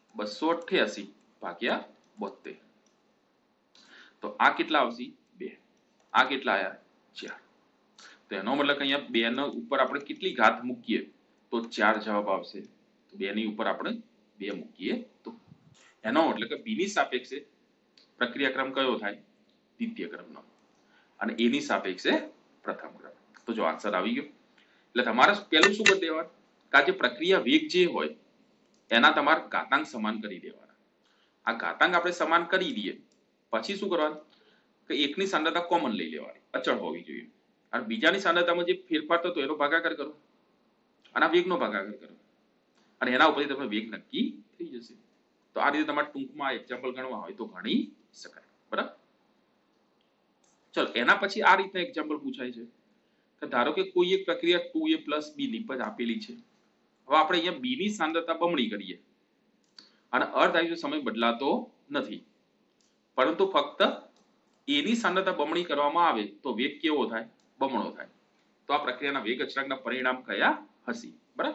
288/72. તો આ કેટલા આવશે 2, આ કેટલા આયા 4. તો એનો મતલબ કે અહીંયા 2 ના ઉપર આપણે કેટલી ઘાત મૂકીએ તો 4 જવાબ આવશે. તો 2 ની ઉપર આપણે 2 મૂકીએ તો એનો એટલે કે બી ની સાપેક્ષે પ્રક્રિયાક્રમ કયો થાય? દ્વિતીય ક્રમનો. અને એ ની સાપેક્ષે પ્રથમ ક્રમ. તો જો આન્સર આવી ગયો. એટલે તમારે પહેલું શું કરી દેવાનું કે આ જે પ્રક્રિયા વેગ જે હોય એના તમારે ઘાતાંક સમાન કરી દેવાના. આ ઘાતાંક આપણે સમાન કરી દઈએ પછી શું કરવાનું કે એકની સાંદ્રતા કોમન લઈ લેવાની, અચળ હોવી જોઈએ. અને બીજાની સાંદ્રતામાં જે ફેરફાર થતો એનો ભાગાકાર કરો અને આ વેગનો ભાગાકાર કરો અને એના ઉપરથી તમે વેગ નક્કી થઈ જશે. તો આ રીતે તમારે ટૂંકમાં એક્ઝામ્પલ ગણવા હોય તો ગણી શકાય. બરાબર. ચલો એના પછી આ રીતના એક્ઝામ્પલ પૂછાય છે કે ધારો કે કોઈ એક પ્રક્રિયા 2a + b નિપજ આપેલી છે. હવે આપણે અહીંયા b ની સાંદ્રતા બમણી કરીએ અને અર્ધાયુષ્ય સમય બદલાતો નથી, પરંતુ ફક્ત a ની સાંદ્રતા બમણી કરવામાં આવે તો વેગ કેવો થાય? બમણો થાય. તો આ પ્રક્રિયાના વેગ અચળાંકના પરિણામ કયા હશે? બરાબર.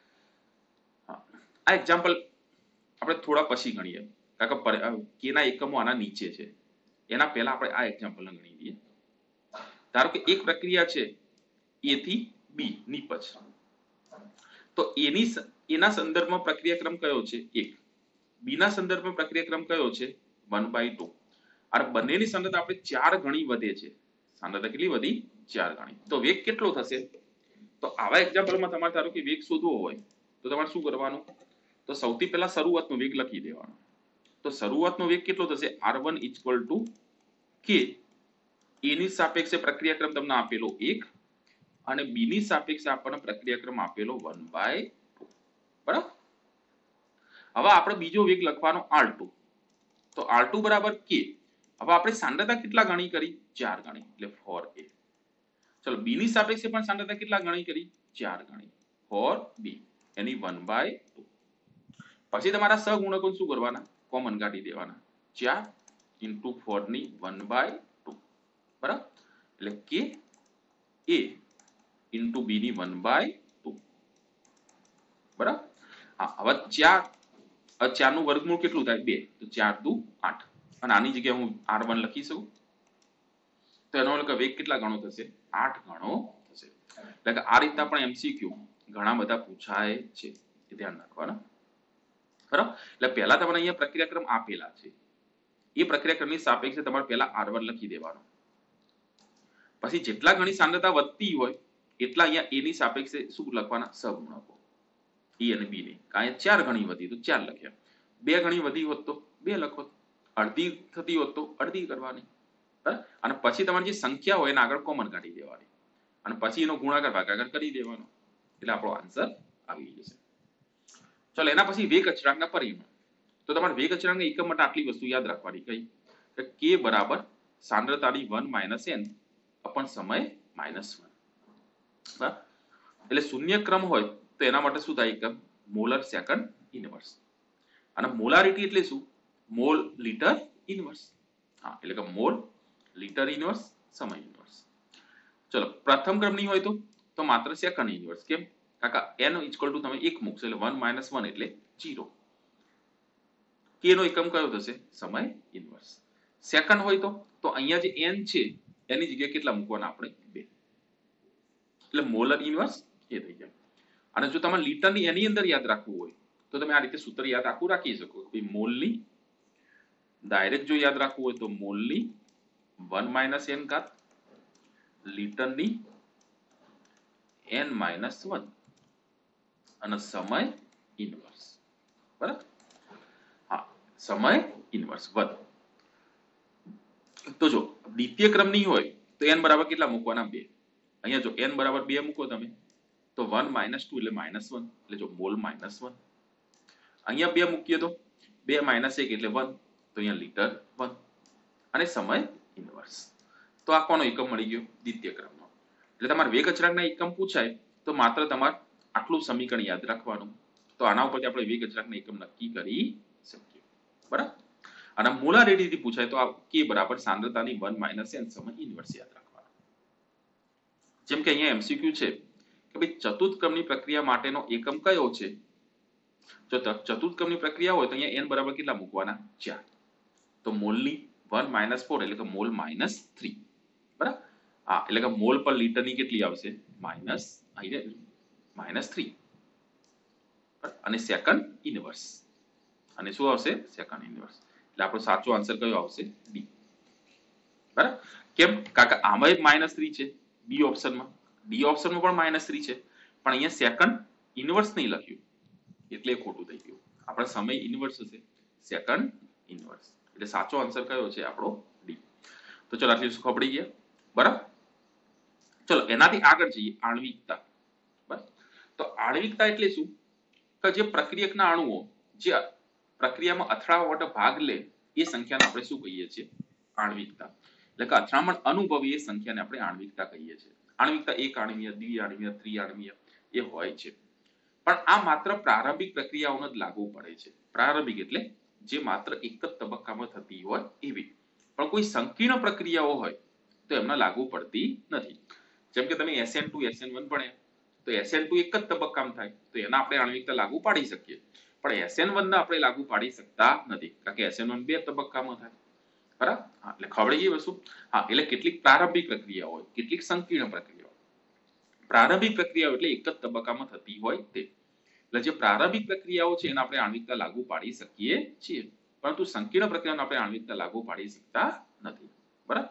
આ એક્ઝામ્પલ આપણે થોડા પછી ગણીએ કારણ કે k ના એકમો આના નીચે છે. એના પહેલા આપણે આ એક્ઝામ્પલ ગણી લઈએ. ધારો કે એક પ્રક્રિયા છે a થી b નિપજ. તો એના સંદર્ભમાં પ્રક્રિયાક્રમ કયો છે? 1. b ના સંદર્ભમાં પ્રક્રિયાક્રમ કયો છે? 1/2. અને બંનેની સાંદ્રતા આપણે 4 ગણી વધે છે. સાંદ્રતા કેટલી વધી? 4 ગણી. તો વેગ કેટલો થશે? તો આવા એક્ઝામ્પલમાં તમારે ધારો કે વેગ શોધવો હોય તો તમારે શું કરવાનું? તો સૌથી પહેલા શરૂઆતનો વેગ લખી દેવાનો. તો શરૂઆતનો વેગ કેટલો થશે? r1 = k. a ની સાપેક્ષે પ્રક્રિયાક્રમ તમને આપેલો 1 અને b ની સાપેક્ષે આપણને પ્રક્રિયાક્રમ આપેલો 1/2. બરાબર. હવે આપણે બીજો વેગ લખવાનો r2. તો r2 = k. હવે આપણે સાંદ્રતા કેટલા ગણી કરી? 4 ગણી એટલે 4a. ચલો b ની સાપેક્ષે પણ સાંદ્રતા કેટલા ગણી કરી? 4 ગણી 4b એની 1/2. પછી તમારા સહગુણકો શું કરવાના? કોમન કાઢી દેવાના. 4 * 4 ની 1/2. બરાબર. એટલે k a * b ની 1/2. બરાબર. હા હવે 4 નું વર્ગમૂળ કેટલું થાય? 2. તો 4 દુ 8 અને આની જગ્યાએ હું r1 લખી શકું. તો એનો એટલે વેગ કેટલા ગણો થશે? 8 ગણો થશે. એટલે કે આ રીતના પણ એમસીક્યુ ઘણા બધા પૂછાય છે, એ ધ્યાન રાખવાના. બરાબર. એટલે પહેલા તમારે અહીંયા પ્રક્રિયાક્રમ આપેલા છે, એ પ્રક્રિયાક્રમની સાપેક્ષે તમારે પહેલા r1 લખી દેવાનો. પછી જેટલા ગણી સાંદ્રતા વધતી હોય એટલા અહીંયા a ની સાપેક્ષે શું લખવાના? સહગુણકો e અને b ની. કારણ 4 ગણી વધી તો 4 લખ્યા, 2 ગણી વધી હોત તો 2 લખો, અડધી થતી હોત તો અડધી કરવાની. અને પછી તમારી જે સંખ્યા હોય એને આગળ કોમન કાઢી દેવાની અને પછી એનો ગુણાકાર ભાગાકાર કરી દેવાનો એટલે આપણો આન્સર આવી જશે. ચલો એના પછી વેગ અચળાંકના પરિમાણ. તો તમારે વેગ અચળાંકના એકમ માટે આટલી વસ્તુ યાદ રાખવાની કઈ કે k = સાંદ્રતાની 1 - n અપન સમય -1. બરાબર. એટલે શૂન્ય ક્રમ હોય તો એના માટે શું થાય? એકમ મોલર સેકન્ડ ઇનવર્સ. અને મોલારિટી એટલે શું? Mole litre inverse. હા એટલે કે મોલ લિટર ઇનવર્સ સમય ઇનવર્સ. ચલો પ્રથમ ક્રમની હોય તો માત્ર સેકન્ડ ઇનવર્સ. કેમ? કારણ કે n = તમે 1 મૂકશો એટલે 1 - 1 એટલે 0. k નો એકમ કયો થશે? સમય ઇનવર્સ. સેકન્ડ હોય તો અહીંયા જે n છે એની જગ્યાએ કેટલા મૂકવાના? આપણે 2. એટલે મોલર ઇનવર્સ એ થઈ જાય. અને જો તમારે લિટરની એની અંદર યાદ રાખવું હોય તો તમે આ રીતે સૂત્ર યાદ આખું રાખી શકો. મોલની ડાયરેક્ટ જો યાદ રાખવું હોય તો મોલની 1 - n ઘાત લિટરની n - 1 અને સમય ઇનવર્સ. બરાબર. હા સમય ઇનવર્સ વધ. તો જો દ્વિતીય ક્રમની હોય તો n બરાબર કેટલા મૂકવાના? 2. અહીંયા જો n બરાબર 2 મૂકો તમે તો 1 - 2 એટલે -1 એટલે જો મોલ -1. અહીંયા 2 મૂકીએ તો 2 - 1 એટલે 1 તો અહીંયા લિટર 1 અને સમય ઇનવર્સ. તો આ કોનો એકમ મળી ગયો? દ્વિતીય ક્રમનો. એટલે તમારે વેગ અચળાંકના એકમ પૂછાય તો માત્ર તમારે આટલું સમીકરણ યાદ રાખવાનું. તો આના ઉપરથી આપણે વેગ અચળાંકના એકમ નક્કી કરી શકીએ. બરાબર. અને મોલારિટીથી પૂછાય તો આ k = સાંદ્રતાની 1 - n સમય ઇનવર્સ યાદ રાખવાનું. જેમ કે અહીંયા એમસીક્યુ છે કે ભાઈ ચતુર્થ ક્રમની પ્રક્રિયા માટેનો એકમ કયો છે? જો ચતુર્થ ક્રમની પ્રક્રિયા હોય તો અહીંયા n બરાબર કેટલા મૂકવાના? 4. તો મોલની 1 - 4 એટલે કે મોલ -3. બરાબર. હા એટલે કે મોલ પર લિટરની કેટલી આવશે? -3 અને સેકન્ડ ઇનવર્સ અને શું આવશે સેકન્ડ ઇન્વર્સ. એટલે આપણો સાચો આન્સર કયો આવશે ડી. બરાબર. કેમ? કારણ કે આમાં -3 છે બી ઓપ્શનમાં, ડી ઓપ્શનમાં પણ -3 છે, પણ અહીંયા સેકન્ડ ઇન્વર્સ નહીં લખ્યું એટલે ખોટું થઈ ગયું. આપણે સમય ઇન્વર્સ હશે સેકન્ડ ઇન્વર્સ, એટલે સાચો આન્સર કયો છે આપણો ડી. તો ચલો આટલી વસ્તુ ખબર પડી ગયા. બરાબર. ચલો એનાથી આગળ જઈએ આણ્વિકતા. બરાબર. તો આણ્વિકતા એટલે શું? કે જે પ્રક્રિયકના અણુઓ જે પ્રક્રિયામાં અથડાવા માટે ભાગ લે એ સંખ્યાને આપણે શું કહીએ છીએ? આણ્વિકતા. એટલે કે અથડામણ અનુભવી એ સંખ્યાને આપણે આણ્વિકતા કહીએ છીએ. આણ્વિકતા એક આણ્વીય, દ્વિઆણ્વીય, ત્રિઆણ્વીય એ હોય છે. પણ આ માત્ર પ્રારંભિક પ્રક્રિયાઓને જ લાગુ પડે છે. પ્રારંભિક એટલે જે માત્ર એક જ તબક્કામાં થતી હોય એવી. પણ કોઈ સંકીર્ણ પ્રક્રિયાઓ હોય તો એમને લાગુ પડતી નથી. જેમ કે તમે SN2 SN1 ભણ્યા તો SN2 એક જ તબક્કામાં થાય તો એના આપણે આણ્વિકતા લાગુ પાડી શકીએ, પણ SN1 ને આપણે લાગુ પાડી શકતા નથી કારણ કે SN1 બે તબક્કામાં થાય. બરાબર. હા, એટલે ખબર પડી ગઈ વસ્તુ. હા, એટલે કેટલીક પ્રારંભિક પ્રક્રિયાઓ હોય, કેટલીક સંકીર્ણ પ્રક્રિયાઓ. પ્રારંભિક પ્રક્રિયાઓ એટલે એક જ તબક્કામાં થતી હોય તે. એટલે જે પ્રારંભિક પ્રક્રિયાઓ છે એને આપણે આણ્વિકતા લાગુ પાડી શકીએ છીએ, પરંતુ સંકીર્ણ પ્રક્રિયાને આપણે આણ્વિકતા લાગુ પાડી શકતા નથી. બરાબર.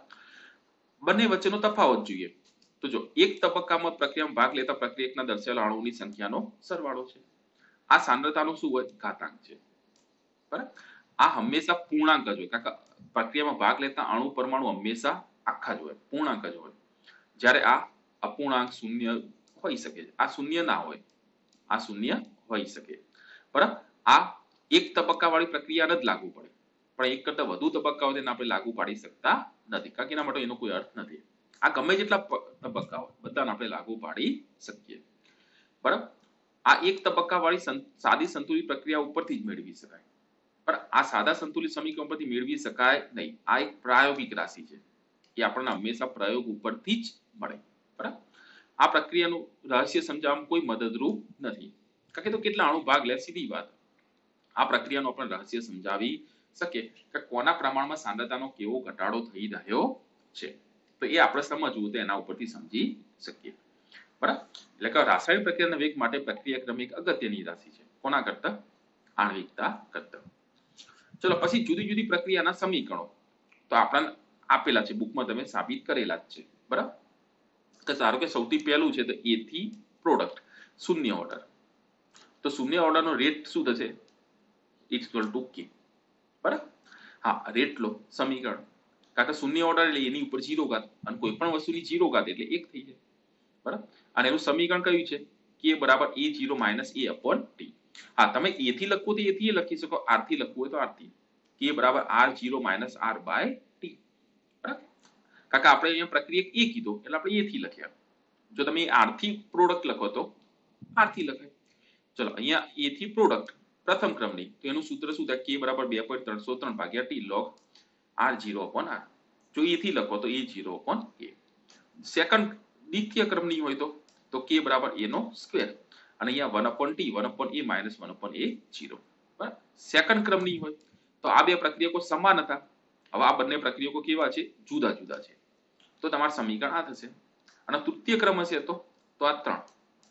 બંને વચ્ચેનો તફાવત જોઈએ તો જો એક તબક્કામાં પ્રક્રિયામાં ભાગ લેતા પ્રક્રિયકના દર્શાવેલા અણુઓની સંખ્યાનો સરવાળો છે. આ સાંદ્રતાનો શું હોય? ઘાતાંક છે. બરાબર. આ હંમેશા પૂર્ણાંક જ હોય કારણ કે પ્રક્રિયામાં ભાગ લેતા અણુ પરમાણુ હંમેશા આખા જ હોય, પૂર્ણાંક જ હોય. જ્યારે આ અપૂર્ણાંક શૂન્ય હોઈ શકે છે. આ શૂન્ય ના હોય, આ શૂન્ય હોઈ શકે. બરાબર. આ એક તબક્કા વાળી પ્રક્રિયાને જ લાગુ પડે, પણ એક કરતા વધુ તબક્કાઓ તેને આપણે લાગુ પાડી શકતા નથી કારણ કે એના માટે એનો કોઈ અર્થ નથી. આ ગમે જેટલા તબક્કા હોય બધાને આપણે લાગુ પાડી શકીએ. બરાબર. આ એક તબક્કા વાળી સાદી સંતુલિત પ્રક્રિયા ઉપરથી જ મેળવી શકાય, પણ આ સાદા સંતુલિત સમીકરણ પરથી મેળવી શકાય નહીં. આ એક પ્રાયોગિક રાશિ છે, એ આપણને હંમેશા પ્રયોગ ઉપરથી જ મળે. બરાબર. આ પ્રક્રિયાનું રહસ્ય સમજાવવામાં કોઈ મદદરૂપ નથી કારણ કે તો કેટલા અણુ ભાગ લે સીધી વાત. આ પ્રક્રિયાનો આપણે રહસ્ય સમજાવી શકીએ કે કોના પ્રમાણમાં સાંદ્રતાનો કેવો ઘટાડો થઈ રહ્યો છે, તો એ આપણે સમજવું તો એના ઉપરથી સમજી શકીએ. બરાબર. એટલે કે રાસાયણિક પ્રક્રિયાના વેગ માટે પ્રક્રિયા ક્રમ એક અગત્યની રાશિ છે. કોના કરતા? આણ્વિકતા કરતા. ચલો પછી જુદી જુદી પ્રક્રિયાના સમીકરણો તો આપણને આપેલા છે, બુકમાં તમે સાબિત કરેલા જ છે. બરાબર. તો ધારો કે સૌથી પહેલું છે તો A થી પ્રોડક્ટ શૂન્ય ઓર્ડર. તો શૂન્ય ઓર્ડરનો રેટ શું થશે? = K. બરાબર. હા, રેટ લો સમીકરણ, કારણ કે શૂન્ય ઓર્ડર એટલે એની ઉપર 0 ઘાત અને કોઈ પણ વસ્તુની 0 ઘાત એટલે 1 થઈ જાય. બરાબર. અને એનું સમીકરણ કયું છે? K = A0 - A/T. હા, તમે A થી લખવું તો A થી લખી શકો, R થી લખવું હોય તો R થી. K = R0 - R/T. બરાબર. કારણ કે આપણે અહીંયા પ્રક્રિયક A કીધો એટલે આપણે A થી લખ્યા. જો તમે R થી પ્રોડક્ટ લખો તો R થી લખાય. ચલો અહીંયા A થી પ્રોડક્ટ પ્રથમ ક્રમની તો એનું સૂત્ર શું થાય? K = 2.303 / T log R0/R. જો A થી લખો તો A0/A. સેકન્ડ દ્વિતીય ક્રમની હોય તો K = A² અને અહીંયા 1/T 1/A - 1/A0. બરાબર. સેકન્ડ ક્રમની હોય તો આ બે પ્રક્રિયકો સમાન હતા, હવે આ બંને પ્રક્રિયકો કેવા છે? જુદા જુદા છે, તો તમારું સમીકરણ આ થશે. અને તૃતીય ક્રમ હશે તો આ 3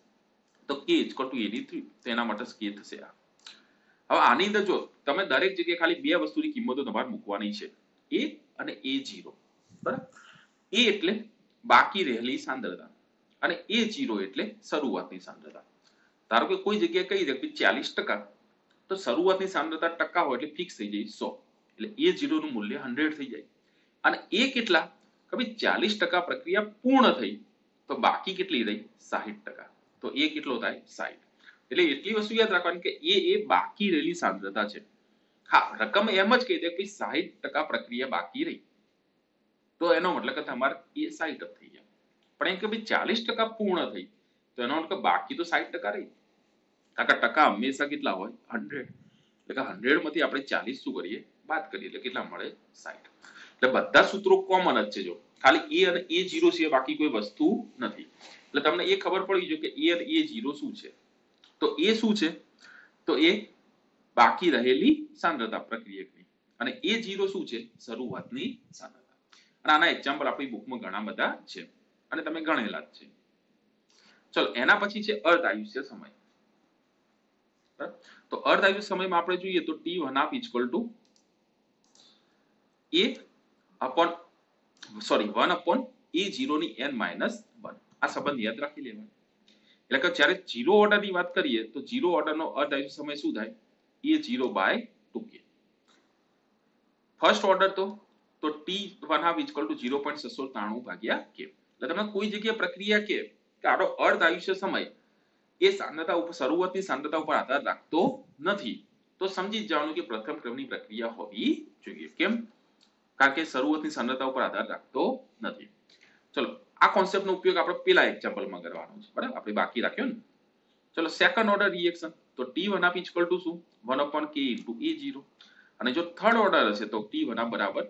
તો K = A/3 તો એના માટે K થશે આ. હવે આની અંદર જો તમે દરેક જગ્યાએ ખાલી બે વસ્તુની કિંમતો તમારે મૂકવાની છે, A અને A0. બરાબર. A એટલે બાકી રહેલી સાંદ્રતા અને A0 એટલે શરૂઆતની સાંદ્રતા. ધારો કે કોઈ જગ્યાએ કહી દે કે 40%, તો શરૂઆતની સાંદ્રતા ટકા હોય એટલે ફિક્સ થઈ જાય 100, એટલે A0 નું મૂલ્ય 100 થઈ જાય. અને A કેટલા? કે ભાઈ 40% પ્રક્રિયા પૂર્ણ થઈ તો બાકી કેટલી રહી? 60%. તો A કેટલો થાય? 60. એટલે એટલી વસ્તુ યાદ રાખવાની કે એ બાકી રહેલી સાંદ્રતા છે. હા, રકમ એમ જ કહી દે કે 60% પ્રક્રિયા બાકી રહી તો એનો મતલબ કે તમારે એ 60 થઈ જાય. પણ એમ કે ભાઈ 40% પૂર્ણ થઈ તો એનો મતલબ બાકી તો 60% રહી. કારણ કે ટકા હંમેશા કેટલા હોય? 100. એટલે કે 100 માંથી આપણે 40 શું કરીએ? બાદ કરીએ એટલે કેટલા મળે? 60. એટલે બધા સૂત્રો કોમન જ છે, જો ખાલી A અને A0 સિવાય બાકી કોઈ વસ્તુ નથી. એટલે તમને એ ખબર પડી જો કે A અને A0 શું છે. તો એ શું છે? તો એ બાકી રહેલી સાંદ્રતા પ્રક્રિયકની, અને A0 શું છે? શરૂઆતની સાંદ્રતા. અને આના એક્ઝામ્પલ આપણી બુકમાં ઘણા બધા છે અને તમે ગણેલા જ છે. ચલો એના પછી છે અર્ધ આયુષ્ય સમય. તો અર્ધ આયુષ્ય સમયમાં આપણે જોઈએ તો t1 half equal to a upon sorry 1 upon a0 ની n minus 1 આ સંબંધ યાદ રાખી લેવાનો એટલે કે જ્યારે 0 ઓર્ડર ની વાત કરીએ તો 0 ઓર્ડર નો અર્ધ આયુષ્ય સમય શું થાય a0 by 2k first order તો t1 half equal to 0.693 ભાગ્યા k એટલે તમને કોઈ જગ્યાએ પ્રક્રિયા કે આનો અર્ધ આયુષ્ય સમય એ સાંદ્રતા ઉપર શરૂઆતની સાંદ્રતા ઉપર આધાર રાખતો નથી તો સમજી જવાનું કે પ્રથમ ક્રમની પ્રક્રિયા હોવી જોઈએ કેમ કારણ કે શરૂઆતની સાંદ્રતા ઉપર આધાર રાખતો નથી ચલો આ કોન્સેપ્ટનો ઉપયોગ આપણે પેલા એક્ઝામ્પલમાં કરવાનો છે બરાબર આપણે બાકી રાખ્યો ને ચલો સેકન્ડ ઓર્ડર રિએક્શન તો t1 half equal to શું 1 upon k into a0 અને જો થર્ડ ઓર્ડર હશે તો t1 half બરાબર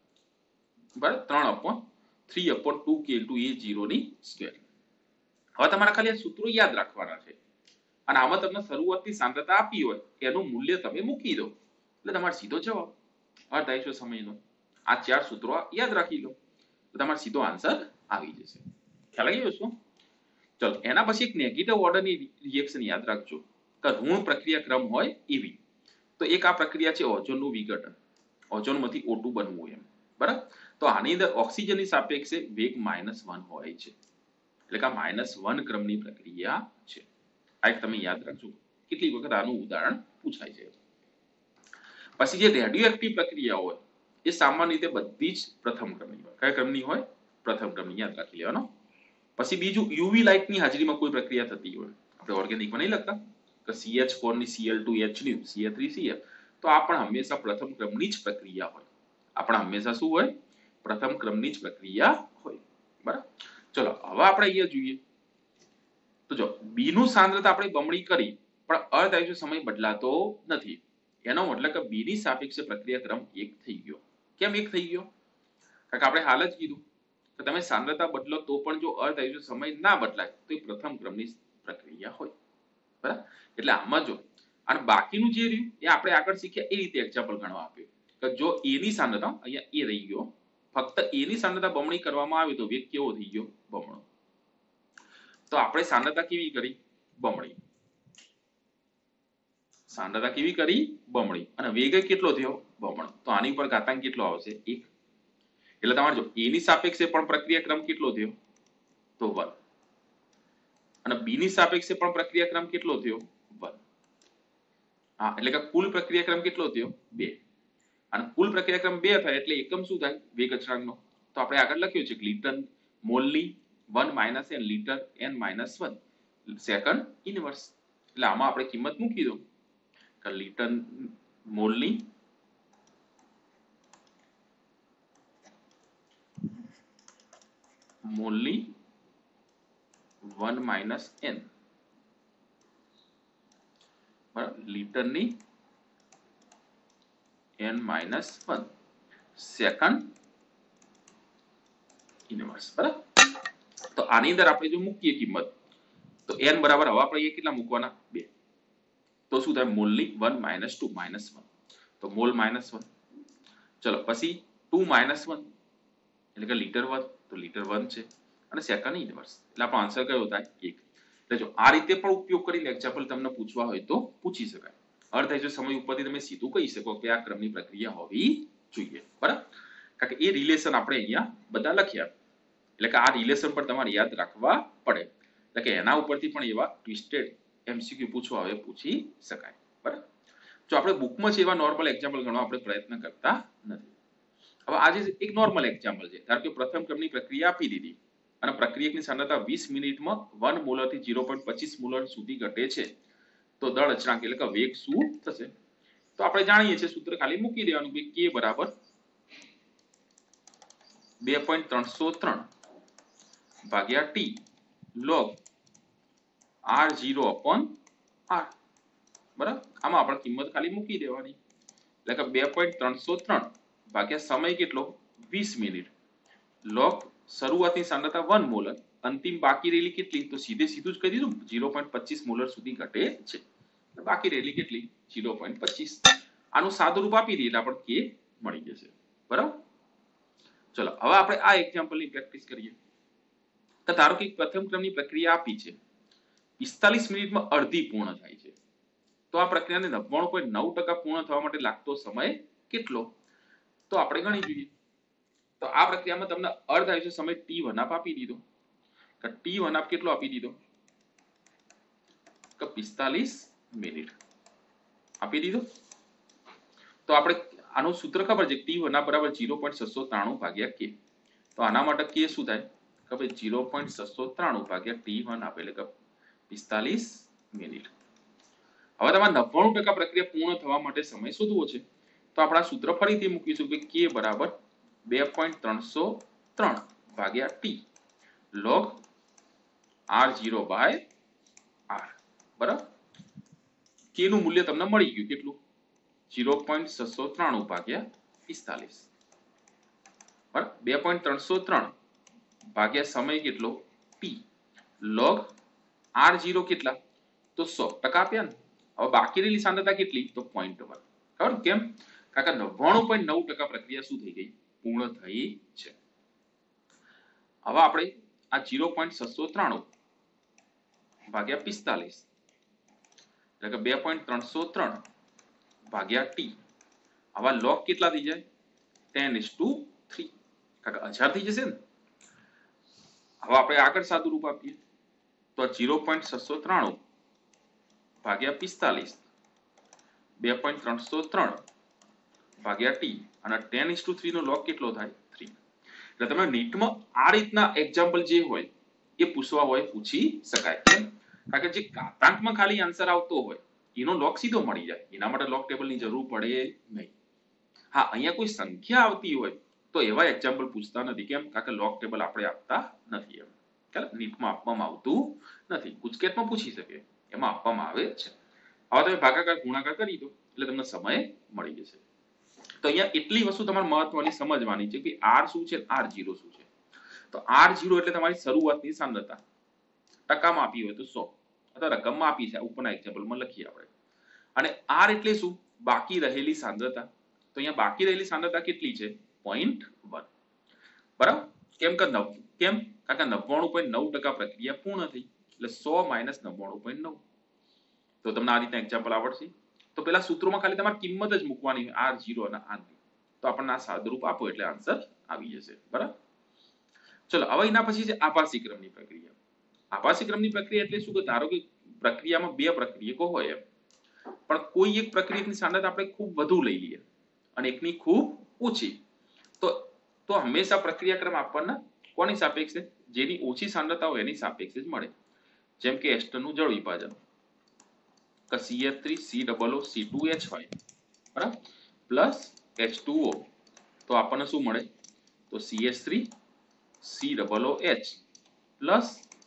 3 upon 3 upon 2k into a0 ની સ્ક્વેર હવે તમારે ખાલી આ સૂત્રો યાદ રાખવાના છે અને આમાં તમને શરૂઆતની સાંદ્રતા આપી હોય એનું મૂલ્ય તમે મૂકી દો એટલે તમારો સીધો જવાબ અર્ધ આયુષ્ય સમયનો આ ચાર સૂત્રો યાદ રાખી લો તો તમારો સીધો આન્સર આવી જશે ખ્યાલ આવી ગયો શું ચલો એના પછી એક નેગેટિવ ઓર્ડરની રિએક્શન યાદ રાખજો કે ઋણ પ્રક્રિયા ક્રમ હોય એવી તો એક આ પ્રક્રિયા છે ઓઝોનનું વિઘટન ઓઝોનમાંથી O2 બનવું એમ બરાબર તો આની અંદર ઓક્સિજનની સાપેક્ષે વેગ -1 હોય છે એટલે કે -1 ક્રમની પ્રક્રિયા છે આ એક તમે યાદ રાખજો કેટલી વખત આનું ઉદાહરણ પૂછાય છે પછી જે રેડિયો એક્ટિવ પ્રક્રિયા હોય એ સામાન્ય રીતે બધી જ પ્રથમ ક્રમની હોય કયા ક્રમની હોય પ્રથમ ક્રમની યાદ રાખી લેવાનો પછી બીજું યુવી લાઇટ ની હાજરીમાં કોઈ પ્રક્રિયા થતી હોય આપણે ઓર્ગેનિકમાં નહીં લખતા કે CH4 ની Cl2H ની Cl3Cl તો આ પણ હંમેશા પ્રથમ ક્રમની જ પ્રક્રિયા હોય આપણા હંમેશા શું હોય પ્રથમ ક્રમની જ પ્રક્રિયા હોય બરાબર ચલો હવે આપણે અહીંયા જોઈએ તો જો બી નું સાંદ્રતા આપણે બમણી કરી પણ અર્ધ આયુષ્ય સમય બદલાતો નથી એનો મતલબ કે બી ની સાપેક્ષે પ્રક્રિયા ક્રમ 1 થઈ ગયો કેમ 1 થઈ ગયો કારણ કે આપણે હાલ જ કીધું કે તમે સાંદ્રતા બદલો તો પણ જો અર્ધ આયુષ્ય સમય ના બદલાય તો એ પ્રથમ ક્રમની પ્રક્રિયા હોય બરાબર એટલે આમાં જો અને બાકીનું જે રહ્યું એ આપણે આગળ શીખ્યા એ રીતે એક્ઝામ્પલ ગણવા આપ્યું કે જો a ની સાંદ્રતા અહીંયા એ રહી ગયો ફક્ત a ની સાંદ્રતા બમણી કરવામાં આવે તો વેગ કેવો થઈ ગયો બમણો તો આપણે સાંદ્રતા કેવી કરી બમણી સાંદ્રતા કેવી કરી બમણી અને વેગ કેટલો થયો બમણો તો આની ઉપર ઘાતાંક કેટલો આવશે 1 એટલે તમારે જો a ની સાપેક્ષે પણ પ્રક્રિયા ક્રમ કેટલો થયો તો 1 અને b ની સાપેક્ષે પણ પ્રક્રિયા ક્રમ કેટલો થયો 1 હા એટલે કે કુલ પ્રક્રિયા ક્રમ કેટલો થયો 2 અને કુલ પ્રક્રિયા ક્રમ 2 થાય એટલે એકમ શું થાય વેગ અચળાંકનો તો આપણે આગળ લખ્યું છે કે લીટર મોલની 1 n litre n-1 second inverse એટલે આમાં આપણે કિંમત મૂકી દો કે લીટર મોલની 1 n બરાબર લીટરની n-1 સેકન્ડ ઇનવર્સ બરાબર તો આની અંદર આપણે જો મૂકીએ કિંમત તો n બરાબર હવે આપણે એ કેટલા મૂકવાના 2 તો શું થાય મોલની 1 - 2 -1 તો મોલ -1 ચલો પછી 2 - 1 એટલે કે લીટર 1 તો લીટર 1 છે અને સેકન્ડ ઇનવર્સ એટલે આપણો આન્સર કયો થાય 1 એટલે જો આ રીતે પણ ઉપયોગ કરીને એક્ઝામ્પલ તમને પૂછવા હોય તો પૂછી શકાય અર્ધ આયુષ્ય સમય ઉપરથી તમે સીધું કહી શકો કે આ ક્રમની પ્રક્રિયા હોવી જોઈએ બરાબર કારણ કે એ રિલેશન આપણે અહીંયા બધા લખ્યા એટલે કે આ રિલેશન પર તમારે યાદ રાખવા પડે એટલે કે એના ઉપરથી પણ એવા ટ્વિસ્ટેડ એમસીક્યુ પૂછવા આવે પૂછી શકાય બરાબર જો આપણે બુકમાં છે એવા નોર્મલ એક્ઝામ્પલ ગણવા આપણે પ્રયત્ન કરતા નથી હવે આજે એક નોર્મલ એક્ઝામ્પલ છે ધારો કે પ્રથમ ક્રમની પ્રક્રિયા આપી દીધી અને પ્રક્રિયકની સાંદ્રતા 20 મિનિટમાં 1 મોલર થી 0.25 મોલર સુધી ઘટે છે તો દળ અચળાંક એટલે કે વેગ શું થશે તો આપણે જાણીએ છીએ સૂત્ર ખાલી મૂકી દેવાનું કે k બરાબર 2.303 ભાગ્યા t log r0 upon r બરાબર આમાં આપણે કિંમત ખાલી મૂકી દેવાની એટલે કે 2.303 ભાગ્યા સમય કેટલો 20 મિનિટ log શરૂઆતની સાંદ્રતા 1 મોલર અંતિમ બાકી રહેલી કેટલી તો સીધું જ કહી દીધું 0.25 મોલર સુધી ઘટે છે બાકી રહેલી કેટલી 0.25 આનું સાદું રૂપ આપી દઈએ એટલે આપણે k મળી જશે બરાબર ચલો હવે આપણે આ એક્ઝામ્પલની પ્રેક્ટિસ કરીએ તો ધારો કે પ્રથમ ક્રમની પ્રક્રિયા આપી છે 45 મિનિટમાં અડધી પૂર્ણ થાય છે તો આ પ્રક્રિયાને 99.9% પૂર્ણ થવા માટે લાગતો સમય કેટલો? તો આપણે ગણી જોઈએ. તો આ પ્રક્રિયામાં તમને અર્ધ આયુષ્ય સમય t1 આપી દીધો. તો t1 કેટલો આપી દીધો? કે 45 મિનિટ આપી દીધો. તો આપણે આનું સૂત્ર ખબર છે, t1 બરાબર 0.693 ભાગ્યા k. તો આના માટે k શું થાય કે ભાઈ 0.693 ભાગ્યા t1 આપે એટલે કે 45 મિનિટ. હવે તમારે 99% પ્રક્રિયા પૂર્ણ થવા માટે સમય શોધવો છે. તો આપણા સૂત્ર ફરીથી મૂકીશું કે k બરાબર 2.303 ભાગ્યા t log r0 by r. બરાબર, k નું મૂલ્ય તમને મળી ગયું કેટલું? 0.693 ભાગ્યા 45. બરાબર, 2.303 ભાગ્યા સમય કેટલો? t log r0 કેટલા? તો 100% આપ્યા ને. હવે બાકી રહેલી સાંદ્રતા કેટલી? તો 0.1. ખબર કેમ? કારણ કે 99.9% પ્રક્રિયા શું થઈ ગઈ? પૂર્ણ થઈ છે. હવે આપણે આ 0.693 ભાગ્યા 45 એટલે કે 2.303 ભાગ્યા t. આવા log કેટલા થઈ જાય? 10:3. કારણ કે 1000 થઈ જશે ને. હવે આપણે આગળ સાદું રૂપ આપીએ તો 0.693 ભાગ્યા 45 2.303 ભાગ્યા t અને 10:3 નો log કેટલો થાય? 3. એટલે તમે નીટમાં આ રીતના એક્ઝામ્પલ જે હોય એ પૂછવા હોય પૂછી શકાય. કેમ? કારણ કે જે ઘાતાંકમાં ખાલી આન્સર આવતો હોય એનો log સીધો મળી જાય. એના માટે log ટેબલની જરૂર પડે નહીં. હા, અહીંયા કોઈ સંખ્યા આવતી હોય તો એવા એક્ઝામ્પલ પૂછતા નથી. કેમ? કારણ કે log ટેબલ આપણે આપતા નથી. એમ ચાલ નીટમાં આપવામાં આવતું નથી. ગુજકેટમાં પૂછી શકે, એમાં આપવામાં આવે છે. હવે તમે ભાગાકાર ગુણાકાર કરી દો એટલે તમને સમય મળી જશે. તો અહીંયા એટલી વસ્તુ તમારે મહત્વની સમજવાની છે કે r શું છે, r0 શું છે. તો r0 એટલે તમારી શરૂઆતની સાંદ્રતા. ટકામાં આપી હોય તો 100 અથવા રકમમાં આપી છે, ઉપરના એક્ઝામ્પલમાં લખીએ આપણે. અને r એટલે શું? બાકી રહેલી સાંદ્રતા. તો અહીંયા બાકી રહેલી સાંદ્રતા કેટલી છે? 0.1. બરાબર, કેમ કે 99.9% પ્રક્રિયા પૂર્ણ થઈ એટલે 100 - 99.9. તો તમને આ રીતના એક્ઝામ્પલ આવડશે. તો પેલા સૂત્રોમાં ખાલી તમારે કિંમત જ મૂકવાની હોય, r0 અને r3. તો આપણને આ સાદુરૂપ આપો એટલે આન્સર આવી જશે. બરાબર, ચલો હવે એના પછી છે આભાસી ક્રમની પ્રક્રિયા. આભાસી ક્રમની પ્રક્રિયા એટલે શું? કે ધારો કે પ્રક્રિયામાં બે પ્રક્રિયકો હોય એમ, પણ કોઈ એક પ્રક્રિયકની સાંદ્રતા આપણે ખૂબ વધુ લઈ લઈએ અને એકની ખૂબ ઓછી. તો હંમેશા પ્રક્રિયાક્રમ આપણને કોની સાપેક્ષે? જેની ઓછી સાંદ્રતા હોય એની સાપેક્ષે જ મળે. જેમ કે એસ્ટરનું જળ વિભાજન કે CH3COO2H5 બરાબર પ્લસ H2O. તો આપણને શું મળે? તો CH3COOH પ્લસ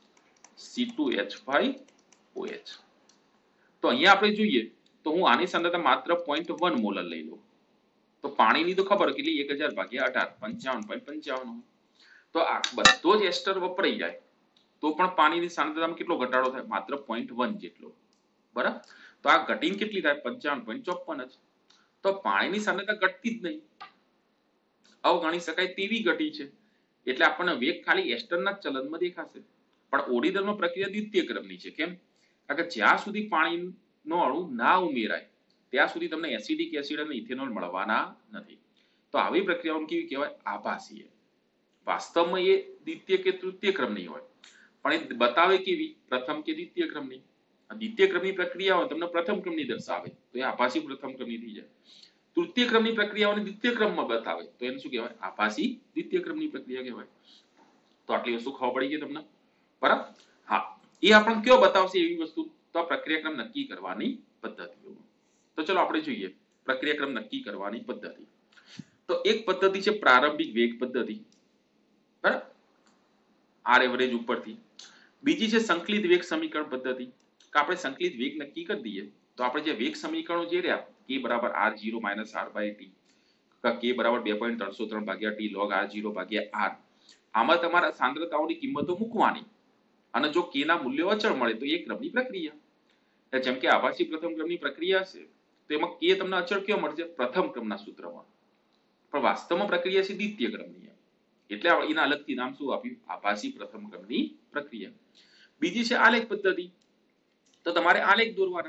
C2H5OH. તો અહીંયા આપણે જોઈએ તો હું આની સાંદ્રતા માત્ર 0.1 મોલર લઈ લઉં તો પાણીની તો ખબર કેટલી? 1000 ભાગ્યા 18 55.55. તો આ બધો જ એસ્ટર વપરાઈ જાય તો પણ પાણીની સાંદ્રતામાં કેટલો ઘટાડો થાય? માત્ર 0.1 જેટલો. બરાબર, તો આ ઘટીને કેટલી થાય? 55.54 જ. તો પાણીની સાંદ્રતા ઘટતી જ નહીં, અવગણી શકાય તેવી ઘટી છે. એટલે આપણને વેગ ખાલી એસ્ટરના ચલનમાં દેખાશે. પણ ઓર્ડિનલમાં પ્રક્રિયા દ્વિતીય ક્રમની છે. કેમ? કારણ કે જ્યાં સુધી પાણીનો અણુ ના ઉમેરાય ત્યાં સુધી તમને એસિડિક એસિડ અને ઇથેનોલ મળવાના નથી. તો આવી પ્રક્રિયાઓને કેવી કહેવાય? આભાસી. વાસ્તવમાં એ દ્વિતીય કે તૃતીય ક્રમની હોય પણ એ બતાવે કેવી? પ્રથમ કે દ્વિતીય ક્રમની. દ્વિતીય ક્રમની પ્રક્રિયાઓ તમને પ્રથમ ક્રમની દર્શાવે તો એ આભાસી પ્રથમ ક્રમની થઈ જાય. તૃતીય ક્રમની પ્રક્રિયાઓને દ્વિતીય ક્રમમાં બતાવે તો એને શું કહેવાય? આભાસી દ્વિતીય ક્રમની પ્રક્રિયા કહેવાય. તો આટલી વસ્તુ ખબર પડી ગઈ તમને. બરાબર, હા, એ આપણને કયો બતાવશે એવી વસ્તુ? તો આ પ્રક્રિયાક્રમ નક્કી કરવાની પદ્ધતિઓ. તો ચલો આપણે જોઈએ પ્રક્રિયાક્રમ નક્કી કરવાની પદ્ધતિ. તો એક પદ્ધતિ છે પ્રારંભિક વેગ પદ્ધતિ. બરાબર, આર એવરેજ ઉપરથી. બીજી છે સંકલિત વેગ સમીકરણ પદ્ધતિ. કે આપણે સંકલિત વેગ નક્કી કરી દઈએ તો આપણે જે વેગ સમીકરણો જે રહ્યા k બરાબર r0 - r/t, k બરાબર 2.303 ભાગ્યા t log r0 ભાગ્યા r. આમાં તમારા સાંદ્રતાઓની કિંમતો મૂકવાની અને જો k ના મૂલ્યો અચળ મળે તો એક ક્રમની પ્રક્રિયા. જેમ કે આભાસી પ્રથમ ક્રમની પ્રક્રિયા છે તો એમાં k તમને અચળ કયો મળશે? પ્રથમ ક્રમના સૂત્રમાં. પણ વાસ્તવમાં પ્રક્રિયા છે દ્વિતીય ક્રમની. એટલે એના અલગથી નામ શું આપ્યું? આભાસી પ્રથમ ક્રમની પ્રક્રિયા. બીજી છે આલેખ પદ્ધતિ. તો તમારે આલેખ દોરવાના.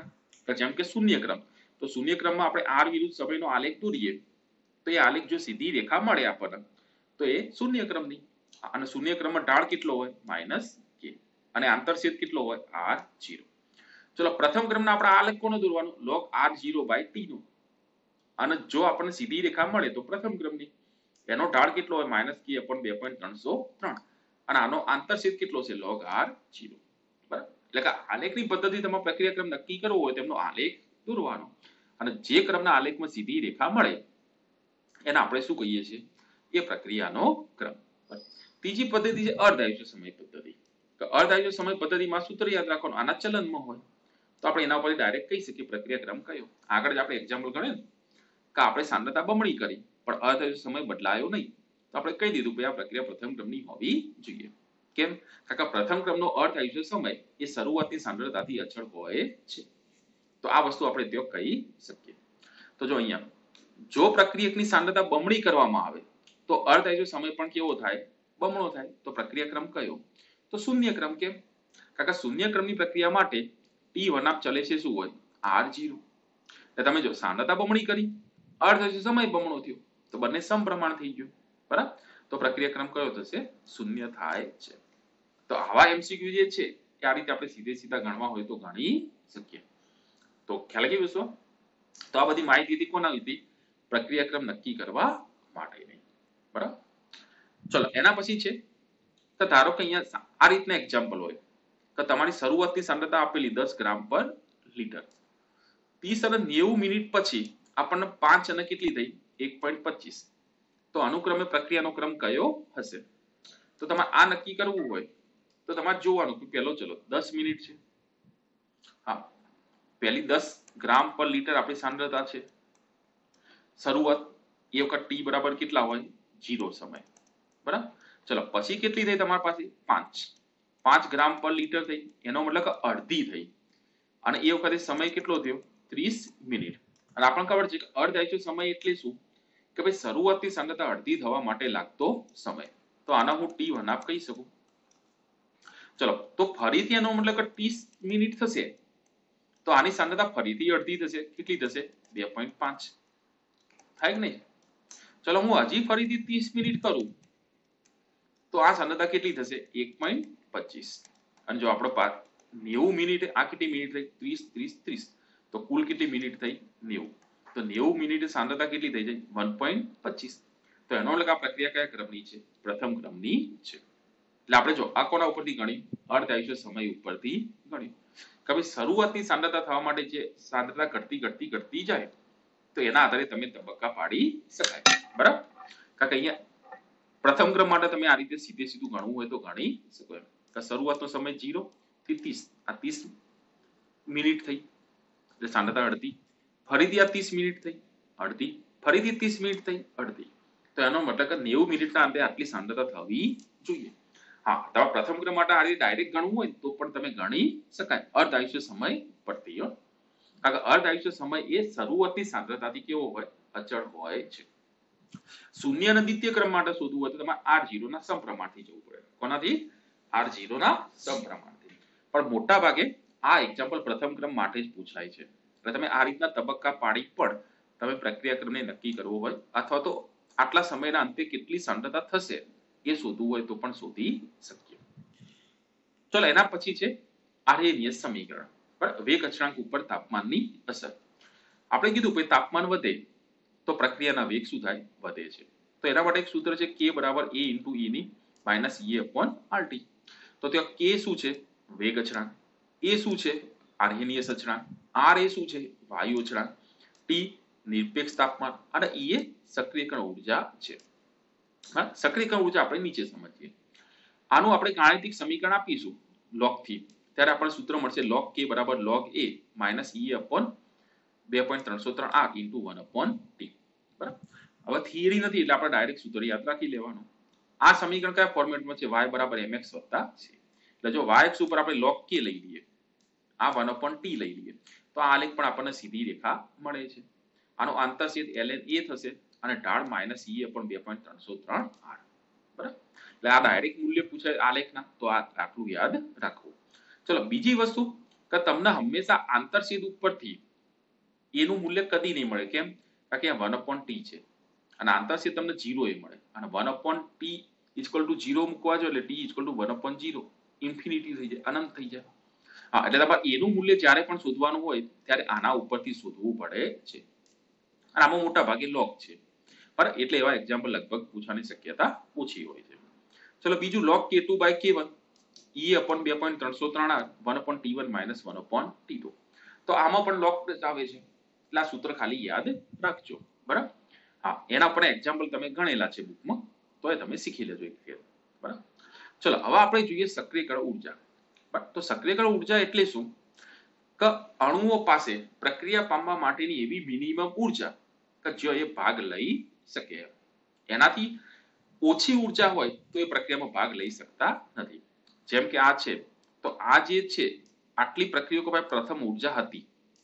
તો જેમ કે શૂન્યક્રમ, તો શૂન્યક્રમમાં આપણે આર વિરુદ્ધ સમયનો આલેખ દોરીએ તો એ આલેખ જો સીધી રેખા મળે આપણને તો એ શૂન્યક્રમની, અને શૂન્યક્રમમાં ઢાળ કેટલો હોય માઇનસ કે, અને આંતરછેદ કેટલો હોય આર 0. ચલો પ્રથમ ક્રમના આપણે આલેખ કોનો દોરવાનો log r0/t નો, અને જો આપણને સીધી રેખા મળે તો પ્રથમ ક્રમની, એનો ઢાળ કેટલો હોય -k/2.303, અને આનો આંતરછેદ કેટલો છે log r0. બરાબર, એટલે કે આલેખની પદ્ધતિ તમારે પ્રક્રિયાક્રમ નક્કી કરવો હોય તેમનો આલેખ દોરવાનો, અને જે ક્રમના આલેખમાં સીધી રેખા મળે એને આપણે શું કહીએ છીએ એ પ્રક્રિયાનો ક્રમ. ત્રીજી પદ્ધતિ છે અર્ધ આયુષ્ય સમય પદ્ધતિ. તો અર્ધ આયુષ્ય સમય પદ્ધતિમાં સૂત્ર યાદ રાખવાનું આના ચલનમાં હોય તો આપણે એના ઉપર ડાયરેક્ટ કહી શકીએ પ્રક્રિયાક્રમ કયો. આગળ જ આપણે એક્ઝામ્પલ ગણે ને કે આપણે સાંદ્રતા બમણી કરી પણ અર્ધ આયુષ્ય સમય બદલાયો નહીં, તો આપણે કહી દીધું કે આ પ્રક્રિયા પ્રથમ ક્રમની હોવી જોઈએ. કેમ? કારણ કે પ્રથમ ક્રમનો અર્ધ આયુષ્ય સમય એ શરૂઆતની સાંદ્રતાથી અચળ હોય છે. તો આ વસ્તુ આપણે ત્યાં કહી શકીએ. તો જો અહીંયા જો પ્રક્રિયકની સાંદ્રતા બમણી કરવામાં આવે તો અર્ધ આયુષ્ય સમય પણ કેવો થાય બમણો થાય. તો પ્રક્રિયાક્રમ કયો? તો શૂન્યક્રમ. કેમ? કારણ કે શૂન્યક્રમની પ્રક્રિયા માટે t1 ચલે છે શું હોય r0. એટલે તમે જો સાંદ્રતા બમણી કરી અર્ધ આયુષ્ય સમય બમણો થયો તો બંને સમપ્રમાણ થઈ ગયું. બરાબર, તો પ્રક્રિયાક્રમ કયો થશે શૂન્ય થાય છે. તો આવા એમસીક્યુ જે છે કે આ રીતે આપણે સીધે સીધા ગણવા હોય તો ગણી શકીએ. તો ખ્યાલ આવી ગયો? તો આ બધી માહિતી કોના લીધી? પ્રક્રિયાક્રમ નક્કી કરવા માટે નહીં. બરાબર, ચલો એના પછી છે તો ધારો કે અહીંયા આ રીતના એક્ઝામ્પલ હોય કે તમારી શરૂઆતની સાંદ્રતા આપેલી 10 ગ્રામ પર લીટર, 30 અને 90 મિનિટ પછી આપણને 5 અને કેટલી થઈ 1.25. તો અનુક્રમે પ્રક્રિયાનો ક્રમ કયો હશે? તો તમારે આ નક્કી કરવું હોય તો તમારે જોવાનું કે પહેલો ચલો 10 મિનિટ છે. હા, પહેલી 10 ગ્રામ પર લીટર આપણી સાંદ્રતા છે શરૂઆત, એ વખત t બરાબર કેટલા હોય 0 સમય. બરાબર, ચલો પછી કેટલી થઈ તમારી પાસે 5 ગ્રામ પર લીટર થઈ, એનો મતલબ કે અડધી થઈ, અને એ વખતે સમય કેટલો થયો 30 મિનિટ. અને આપણને ખબર છે કે અર્ધ આયુષ્ય સમય એટલે શું કે ભાઈ શરૂઆતની સાંદ્રતા અડધી થવા માટે લાગતો સમય. તો આના હું t1 કહી શકું. ચલો તો ફરીથી એનો મતલબ કે 30 મિનિટ થશે તો આની સાંદ્રતા ફરીથી અડધી થશે. કેટલી થશે 2.5 થાય કે નહીં? ચલો હું હજી ફરીથી 30 મિનિટ કરું તો આ સાંદ્રતા કેટલી થશે 1.25. અને જો આપણો 90 મિનિટ, આ કેટલી મિનિટ થઈ 30 તો કુલ કેટલી મિનિટ થઈ 90. તો 90 મિનિટ સાંદ્રતા કેટલી થઈ જાય 1.25. તો એનો મતલબ આ પ્રક્રિયા કયા ક્રમની છે? પ્રથમ ક્રમની છે. એટલે આપણે જો આ કોના ઉપરથી ગણી? અર્ધ આયુષ્ય સમય ઉપરથી ગણી કે ભાઈ શરૂઆતની સાંદ્રતા થવા માટે જે સાંદ્રતા ઘટતી જાય તો એના આધારે તમે તબક્કા પાડી શકાય. બરાબર, કારણ કે અહીંયા પ્રથમ ક્રમ માટે તમે આ રીતે સીધું ગણવું હોય તો ગણી શકો એમ કે શરૂઆતનો સમય 0 થી 30, આ 30 મિનિટ થઈ એટલે સાંદ્રતા અડધી, ફરીથી આ 30 મિનિટ થઈ અડધી, ફરીથી 30 મિનિટ થઈ અડધી. તો એનો મતલબ કે 90 મિનિટના અંતે આટલી સાંદ્રતા થવી જોઈએ. હા, તમારે પ્રથમ ક્રમ માટે આ રીતે ડાયરેક્ટ ગણવું હોય તો પણ તમે ગણી શકાય અર્ધ આયુષ્ય સમય પરથી. કારણ કે અર્ધ આયુષ્ય સમય એ શરૂઆતની સાંદ્રતાથી કેવો હોય અચળ હોય છે. શૂન્ય અને દ્વિતીય ક્રમ માટે શોધવું હોય તો તમારે r0 ના સમપ્રમાણથી જવું પડે. કોનાથી? r0 ના સમપ્રમાણથી. પણ મોટા ભાગે આ એક્ઝામ્પલ પ્રથમ ક્રમ માટે જ પૂછાય છે. એટલે તમે આ રીતના તબક્કા પાડી પણ તમે પ્રક્રિયાક્રમને નક્કી કરવો હોય અથવા તો આટલા સમયના અંતે કેટલી સાંદ્રતા થશે એ શોધવું હોય તો પણ શોધી શકીએ. ચલો એના પછી છે આર્હેનિયસ સમીકરણ. બરાબર, વેગ અચળાંક ઉપર તાપમાનની અસર. આપણે કીધું કે તાપમાન વધે તો પ્રક્રિયાના વેગ શું થાય વધે છે. તો એના માટે એક સૂત્ર છે k બરાબર a into e ની minus e upon rt. તો ત્યાં k શું છે વેગ અચળાંક, a શું છે આર્હેનિયસ અચળાંક, r એ શું છે વાયુ અચળાંક, t નિરપેક્ષ તાપમાન અને e એ સક્રિયકરણ ઊર્જા છે. હા, સક્રિયકરણ ઊર્જા આપણે નીચે સમજીએ. આનું આપણે ગાણિતિક સમીકરણ આપીશું log થી, ત્યારે આપણને સૂત્ર મળશે log k બરાબર log a minus e upon 2.303 r into 1 upon t. બરાબર, હવે થિયરી નથી એટલે આપણે ડાયરેક્ટ સૂત્ર યાદ રાખી લેવાનું. આ સમીકરણ કયા ફોર્મેટમાં છે? y બરાબર mx વત્તા c. એટલે જો y અક્ષ ઉપર આપણે log k લઈ લઈએ, આ 1 upon t લઈ લઈએ તો આ આલેખ પણ આપણને સીધી રેખા મળે છે. આનો આંતરછેદ ln a થશે અને ઢાળ minus e upon 2.303 r. બરાબર, એટલે આ ડાયરેક્ટ મૂલ્ય પૂછાય આલેખના તો આ આટલું યાદ રાખવું. ચલો બીજી વસ્તુ કે તમને હંમેશા આંતરછેદ ઉપરથી એનું મૂલ્ય કદી નહીં મળે. કેમ? કારણ કે વન અપોન ટી છે અને આંતરછેદ તમને 0 એ મળે અને one upon t equal to 0 મૂકવા જો એટલે ટી ઇક્વલ ટુ 1/0 ઇન્ફિનિટી થઈ જાય, અનંત થઈ જાય. હા, એટલે તમારે એનું મૂલ્ય જ્યારે પણ શોધવાનું હોય ત્યારે આના ઉપરથી શોધવું પડે છે અને આમાં મોટા ભાગે લોગ છે બરાબર, એટલે એવા એક્ઝામ્પલ લગભગ પૂછવાની શક્યતા ઓછી હોય છે. ચલો બીજું log k2 by k1 e upon 2.303 1 upon t1 minus 1 upon t2. તો આમાં પણ log આવે છે એટલે આ સૂત્ર ખાલી યાદ રાખજો બરાબર. હા, એના પણ એક્ઝામ્પલ તમે ગણેલા છે બુકમાં, તો એ તમે શીખી લેજો એક ફેર બરાબર. ચલો હવે આપણે જોઈએ સક્રિયકરણ ઉર્જા. તો સક્રિયકરણ ઉર્જા એટલે શું કે અણુઓ પાસે પ્રક્રિયા પામવા માટેની એવી મિનિમમ ઉર્જા કે જો એ ભાગ લઈ શકે. એનાથી ઓછી ઉર્જા હોય તો એ પ્રક્રિયામાં ભાગ લઈ શકતા નથી. જેમ કે આ છે, તો આ જે છે આટલી પ્રક્રિયકો પાસે પ્રથમ ઉર્જા હતી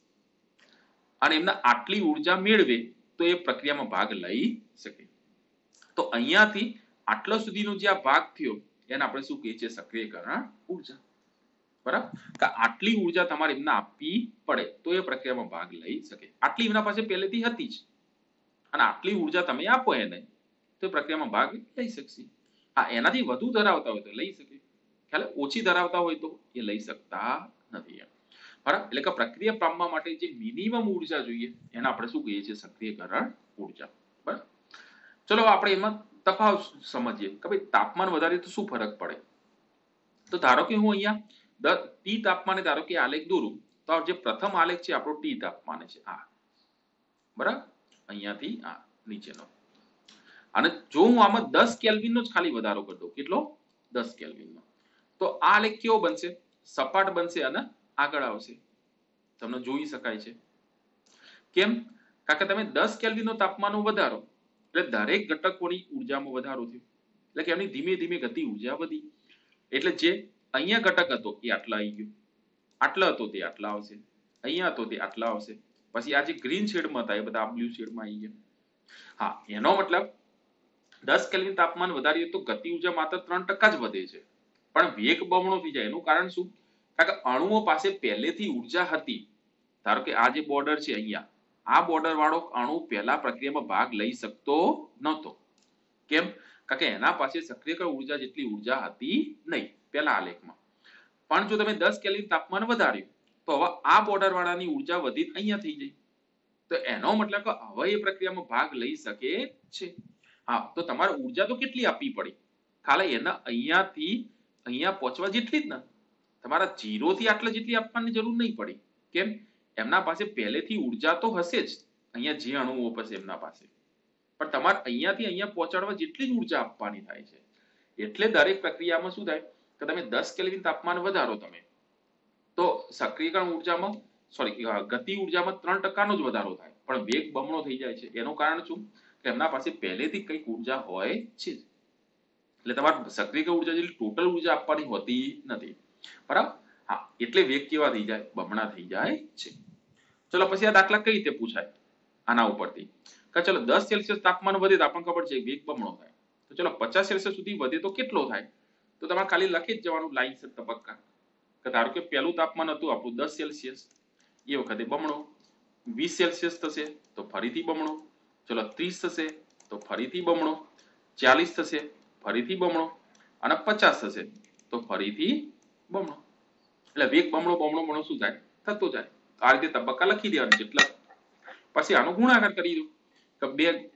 અને એમને આટલી ઉર્જા મેળવે તો એ પ્રક્રિયામાં ભાગ લઈ શકે. તો અહીંયાથી આટલા સુધીનો જે આ ભાગ થયો એને આપણે શું કહીએ છીએ? સક્રિયકરણ ઉર્જા બરાબર. કે આટલી ઉર્જા તમારે એમને આપવી પડે તો એ પ્રક્રિયામાં ભાગ લઈ શકે. આટલી એમના પાસે પહેલેથી હતી જ અને આટલી ઉર્જા તમે આપો એને તો પ્રક્રિયામાં ભાગ લઈ શકશે. હા, એનાથી વધુ ધરાવતા હોય તો લઈ શકે, ખ્યાલ ઓછી ધરાવતા હોય તો એ લઈ શકતા નથી બરાબર. એટલે કે પ્રક્રિયા પામવા માટે જે મિનિમમ ઉર્જા જોઈએ એને આપણે શું કહીએ છીએ? સક્રિયકરણ ઉર્જા બરાબર. ચલો આપણે એમાં તફાવત સમજીએ કે ભાઈ તાપમાન વધારે તો શું ફરક પડે. તો ધારો કે હું અહીંયા ટી તાપમાને ધારો કે આલેખ દોરું, તો જે પ્રથમ આલેખ છે આપણો ટી તાપમાને છે આ બરાબર, અહીંયાથી આ નીચેનો. અને જો હું આમાં 10 કેલ્વિનનો જ ખાલી વધારો કરી દઉં, કેટલો? 10 કેલ્વિનનો, તો આ આલેખ કેવો બનશે? સપાટ બનશે અને આગળ આવશે. તમને જોઈ શકાય છે. કેમ? કારણ કે તમે 10 કેલ્વિનનો તાપમાન વધારો એટલે દરેક ઘટકોની ઉર્જામાં વધારો થયો, એટલે કે એમની ધીમે ધીમે ગતિ ઉર્જા વધી. એટલે જે અહીંયા ઘટક હતો એ આટલા આવી ગયો, આટલા હતો તે આટલા આવશે, અહીંયા હતો તે આટલા આવશે, પછી આ જે ગ્રીન શેડમાં હતા એ બધા બ્લુ શેડમાં આવી ગયા. હા, એનો મતલબ 10 કેલ્વિન તાપમાન વધારીએ તો ગતિ ઉર્જા માત્ર 3% જ વધે છે પણ વેગ બમણો થઈ જાય. એનું કારણ શું? કારણ કે અણુઓ પાસે પહેલેથી ઉર્જા હતી. ધારો કે આ જે બોર્ડર છે અહીંયા, આ બોર્ડર વાળો અણુ પહેલા પ્રક્રિયામાં ભાગ લઈ શકતો નહોતો. કેમ? કારણ કે એના પાસે સક્રિયકરણ ઉર્જા જેટલી ઉર્જા હતી નહીં પહેલા આલેખમાં. પણ જો તમે 10 કેલ્વિન તાપમાન વધાર્યું તો હવે આ બોર્ડર વાળાની ઉર્જા વધી અહીંયા થઈ જાય. તો એનો મતલબ કે હવે એ પ્રક્રિયામાં ભાગ લઈ શકે છે. હા, તો તમારે ઉર્જા તો કેટલી આપવી પડી? ખાલી એના અહીંયાથી અહીંયા પહોંચવા જેટલી જ ને. તમારા 0 થી આટલા જેટલી આપવાની જરૂર નહીં પડી. કેમ? એમના પાસે પહેલેથી ઉર્જા તો હશે જ, અહીંયા જે અણુઓ પાસે એમના પાસે, પણ તમારે અહીંયાથી અહીંયા પહોંચાડવા જેટલી જ ઉર્જા આપવાની થાય છે. એટલે દરેક પ્રક્રિયામાં શું થાય કે તમે 10 કેલ્વિન તાપમાન વધારો તમે તો સક્રિયકરણ ઉર્જામાં ગતિ ઉર્જામાં 3% નો જ વધારો થાય પણ વેગ બમણો થઈ જાય છે. એનું કારણ શું? કે એમના પાસે પહેલેથી કંઈક ઉર્જા હોય છે, એટલે તમારે સક્રિયકરણ ઉર્જા જેટલી ટોટલ ઉર્જા આપવાની હોતી નથી બરાબર. હા, એટલે વેગ કેવા થઈ જાય? બમણા થઈ જાય છે. ચલો પછી આ દાખલા કઈ રીતે પૂછાય? આના ઉપરથી કે ચલો 10 સેલ્સિયસ તાપમાન વધે તો આપણને ખબર છે વેગ બમણો થાય. તો ચલો 50 સેલ્સિયસ સુધી વધે તો કેટલો થાય? તો તમારે ખાલી લખી જ જવાનું લાઈનસર તબક્કા. કે ધારો કે પહેલું તાપમાન હતું આપણું 10 સેલ્સિયસ, એ વખતે બમણો. 20 સેલ્સિયસ થશે તો ફરીથી બમણો. ચલો 30 થશે તો ફરીથી બમણો. 40 થશે ફરીથી બમણો અને 50 થશે તો ફરીથી બમણો. એટલે વેગ બમણો બમણો બમણો શું થાય? થતો જાય. આ રીતે તબક્કા લખી દેવાનું જેટલા. પછી આનો ગુણાકાર કરી દો કે 2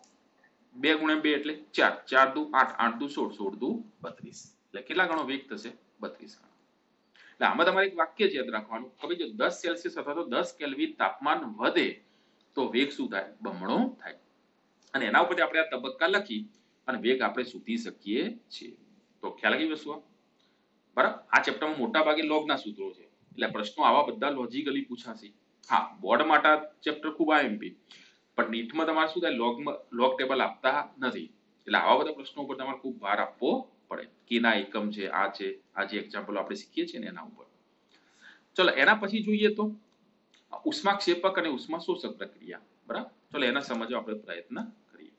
ગુણ્યા 2 એટલે 4, 4 દુ 8, 8 દુ 16, 16 દુ 32. એટલે કેટલા ગણો વેગ થશે? 32 ગણો. એટલે આમાં તમારે એક વાક્ય જ યાદ રાખવાનું કે ભાઈ જો 10 સેલ્સિયસ અથવા તો 10 કેલ્વિન તાપમાન વધે તો વેગ શું થાય? બમણો થાય. અને એના ઉપરથી આપણે આ તબક્કા લખી અને વેગ આપણે શોધી શકીએ છીએ. તો ખ્યાલ આવી વસ્તુ બરાબર. આ ચેપ્ટરમાં મોટા ભાગે લોગના સૂત્રો છે એટલે પ્રશ્નો આવા બધા લોજિકલી પૂછાશે. હા, બોર્ડ માટે ચેપ્ટર ખૂબ આઈએમપી પણ નીટમાં તમારે શું થાય? લોગ ટેબલ આપતા નથી એટલે આવા બધા પ્રશ્નો ઉપર તમારે ખૂબ ભાર આપવો પડે. કેના એકમ છે, આ છે, આ જે એક્ઝામ્પલ આપણે શીખીએ છીએ ને એના ઉપર. ચલો એના પછી જોઈએ તો ઉષ્માક્ષેપક અને ઉષ્મા શોષક પ્રક્રિયા બરાબર. ચલો એના સમજવા આપણે પ્રયત્ન કરીએ.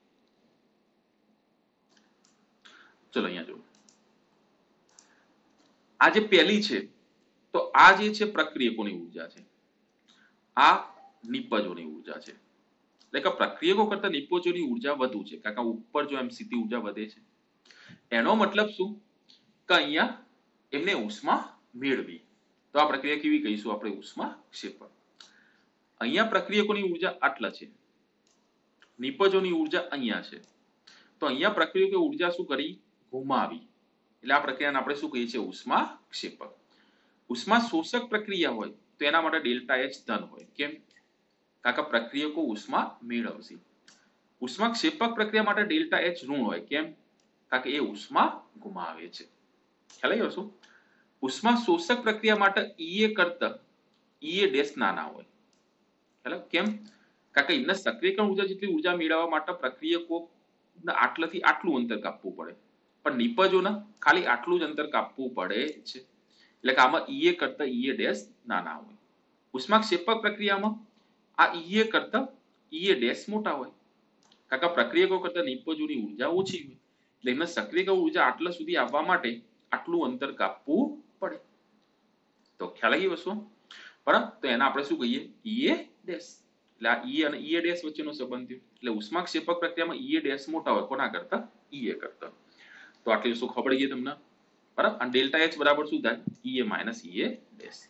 ચલો અહીંયા જો આ જે પહેલી છે તો આ જે છે પ્રક્રિયકોની ઉર્જા છે, આ નિપજોની ઉર્જા છે. એટલે કે પ્રક્રિયકો કરતા નિપજોની ઉર્જા વધુ છે, કારણ કે ઉપર જો એમ સીધી ઉર્જા વધે છે. એનો મતલબ શું કે અહીંયા એમને ઉષ્મા મેળવી. તો આ પ્રક્રિયા કેવી કહીશું આપણે? ઉષ્મા ક્ષેપક. અહીંયા પ્રક્રિયકોની ઉર્જા આટલા છે, નિપજોની ઉર્જા અહીંયા છે. તો અહીંયા પ્રક્રિયકો ઉર્જા શું કરી? ગુમાવી. એટલે આ પ્રક્રિયાને આપણે શું કહીએ છીએ? ઉષ્મા ક્ષેપક. ઉષ્મા શોષક પ્રક્રિયા હોય તો એના માટે ડેલ્ટા એચ ધન હોય. કેમ? કારણ કે પ્રક્રિયકો ઉષ્મા મેળવશે. ઉષ્મા ક્ષેપક પ્રક્રિયા માટે ડેલ્ટા એચ ઋણ હોય. કેમ? કારણ કે એ ઉષ્મા ગુમાવે છે. ખ્યાલ આવ્યો શું? ઉષ્મા શોષક પ્રક્રિયા માટે ઈએ કરતા ઈએ ડેશ નાના હોય. ખ્યાલ? કેમ? કારણ કે એમને સક્રિયકરણ ઉર્જા જેટલી ઉર્જા મેળવવા માટે પ્રક્રિયકો આટલાથી આટલું અંતર કાપવું પડે, પણ નિપજોને ખાલી આટલું જ અંતર કાપવું પડે છે. એટલે કે આમાં ઈએ કરતા ઈએ ડેશ નાના હોય. ઉષ્મા ક્ષેપક પ્રક્રિયામાં આ ઈએ કરતા ઈએ ડેશ મોટા હોય, કારણ કે પ્રક્રિયકો કરતા નિપજોની ઉર્જા ઓછી હોય. એટલે એમને સક્રિયકરણ ઉર્જા આટલા સુધી આવવા માટે આટલું અંતર કાપવું પડે. તો ખ્યાલ આવી વસ્તુ? બરાબર. તો એને આપણે શું કહીએ? E a dash. એટલે આ ઈએ અને ઈએ ડેશ વચ્ચેનો સંબંધ થયો. એટલે ઉષ્મા ક્ષેપક પ્રક્રિયામાં ઈએ ડેશ મોટા હોય. કોના કરતા? ઈએ કરતા. તો આટલી વસ્તુ ખબર પડી ગઈ તમને? બરાબર. અને ડેલ્ટા એચ બરાબર શું થાય? E a minus E a dash.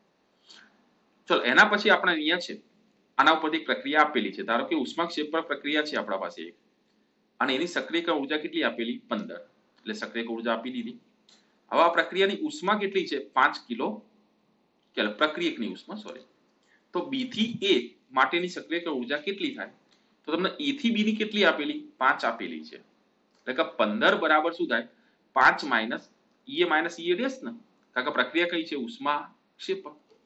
ચલો એના પછી આપણે અહીંયા છે આના ઉપરથી પ્રક્રિયા આપેલી છે. ધારો કે ઉષ્મા ક્ષેપક પ્રક્રિયા છે આપણા પાસે એક, અને એની સક્રિયકરણ ઉર્જા કેટલી આપેલી? 15. એટલે સક્રિયકરણ ઉર્જા આપી દીધી. હવે આ પ્રક્રિયાની ઉષ્મા કેટલી છે? 5 કિલો કેલ્વિન. પ્રક્રિયકની ઉષ્મા, સોરી. તો બી થી એ માટેની સક્રિયકરણ ઉર્જા કેટલી થાય? તો તમને એ થી બી ની કેટલી આપેલી? 5 આપેલી છે. એટલે કે 15 બરાબર શું થાય? 5 માઇનસ ઈએ ડેશ ને, કારણ કે પ્રક્રિયા કઈ છે? ઉષ્મા ક્ષેપક.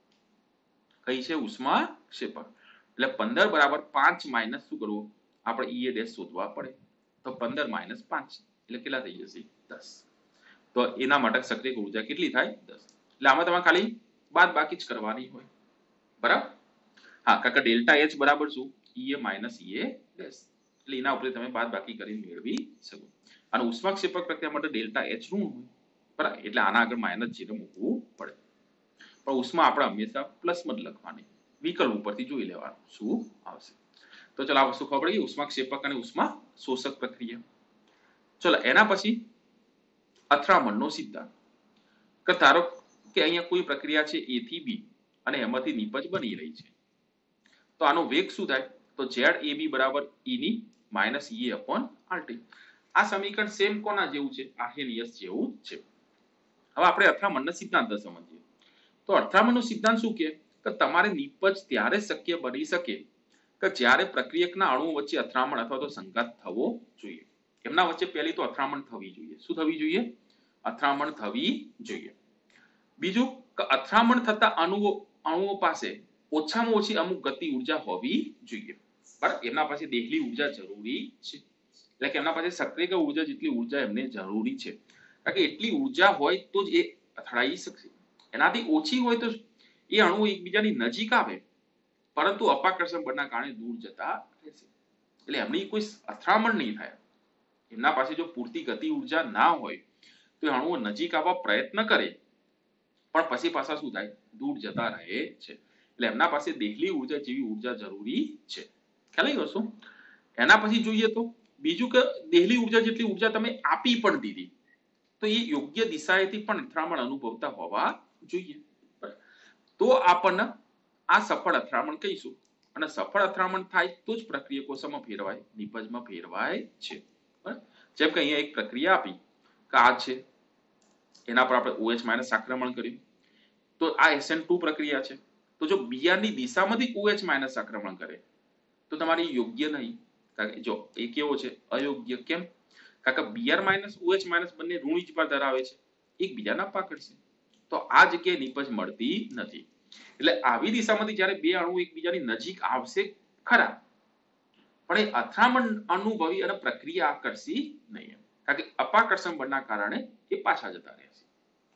કઈ છે? ઉષ્મા ક્ષેપક. એટલે 15 બરાબર 5 માઇનસ શું કરવું? આપણે ઈએ ડેશ શોધવા પડે. તો 15 માઇનસ 5 એટલે કેટલા થઈ જશે? 10. તો એના માટે સક્રિય ઉર્જા કેટલી થાય? 10. એટલે આમાં તમારે ખાલી બાદ બાકી જ કરવાની હોય. બરાબર? હા, કારણ કે ડેલ્ટા એચ બરાબર શું? E a minus E a dash. એટલે એના ઉપર તમે બાદ બાકી કરીને મેળવી શકો. અને ઉષ્મા ક્ષેપક પ્રક્રિયા માટે ડેલ્ટા એચ ઋણ હોય. બરાબર? એટલે આના આગળ માઇનસ ચિહ્ન મૂકવું પડે. પણ ઉષ્મા આપણે હંમેશા પ્લસમાં જ લખવાની. વિકલ્પ ઉપરથી જોઈ લેવાનું શું આવશે. તો ચલો આ વસ્તુ ખબર પડી? ઉષ્મા ક્ષેપક અને ઉષ્મા શોષક પ્રક્રિયા. ચલો એના પછી અથડામણનો સિદ્ધાંત. કે ધારો કે અહીંયા કોઈ પ્રક્રિયા છે એ થી બી અને એમાંથી નિપજ બની રહી છે. તો આનો વેગ શું થાય? તો ઝેડ એ બી બરાબર ઈ ની માઇનસ ઈ અપોન આરટી. આ સમીકરણ સેમ કોના જેવું છે? આર્હેનિયસ જેવું છે. હવે આપણે અથડામણનો સિદ્ધાંત સમજીએ. તો અથડામણનો સિદ્ધાંત શું કહે? કે તમારે નિપજ ત્યારે શક્ય બની શકે કે જ્યારે પ્રક્રિયકના અણુઓ વચ્ચે અથડામણ અથવા તો સંઘાત થવો જોઈએ. એમના વચ્ચે પહેલી તો અથડામણ થવી જોઈએ. શું થવી જોઈએ? અથડામણ થવી જોઈએ. બીજું કે અથડામણ થતા અણુઓ પાસે ઓછામાં ઓછી અમુક ગતિ ઉર્જા હોવી જોઈએ. બરાબર? એમના પાસે દેખલી ઉર્જા જરૂરી છે. એટલે કે એમના પાસે સક્રિય ઉર્જા જેટલી ઉર્જા એમને જરૂરી છે. કારણ કે એટલી ઉર્જા હોય તો જ એ અથડાઈ શકશે. એનાથી ઓછી હોય તો એ અણુઓ એકબીજાની નજીક આવે, પરંતુ અપાકર્ષણ બળના કારણે દૂર જતા રહેશે. એટલે એમની કોઈ અથડામણ નહીં થાય. એમના પાસે જો પૂરતી ગતિ ઉર્જા ના હોય તો એ અણુઓ નજીક આવવા પ્રયત્ન કરે, પણ પછી પાછા શું થાય? દૂર જતા રહે છે. એટલે એમના પાસે દેખલી ઉર્જા જેવી ઉર્જા જરૂરી છે. ખ્યાલ આવી વસ્તુ? એના પછી જોઈએ તો બીજું કે દેહલી ઉર્જા જેટલી ઉર્જા તમે આપી પણ દીધી તો એ યોગ્ય દિશાએથી પણ અથડામણ અનુભવતા હોવા જોઈએ. તો આપણને આ સફળ અથડામણ કહીશું. અને સફળ અથડામણ થાય તો જ પ્રક્રિયકો શેમાં ફેરવાય? નિપજમાં ફેરવાય છે. જેમ કે અહીંયા એક પ્રક્રિયા આપી કે આ છે, એના પર આપણે OH માઇનસ આક્રમણ કર્યું. તો આ SN2 પ્રક્રિયા છે. તો જો Br ની દિશામાંથી OH માઇનસ આક્રમણ કરે તો તમારી યોગ્ય નહીં. કારણ કે જો એ કેવો છે? અયોગ્ય. કેમ? કારણ કે Br માઇનસ OH માઇનસ બંને ઋણ વીજભાર ધરાવે છે, એકબીજાના પાકડશે. તો આ જગ્યાએ નિપજ મળતી નથી. એટલે આવી દિશામાંથી જ્યારે બે અણુ એકબીજાની નજીક આવશે ખરા, પણ એ અથડામણ અનુભવી અને પ્રક્રિયા કરશે નહીં. કારણ કે અપાકર્ષણ બળના કારણે એ પાછા જતા રહેશે.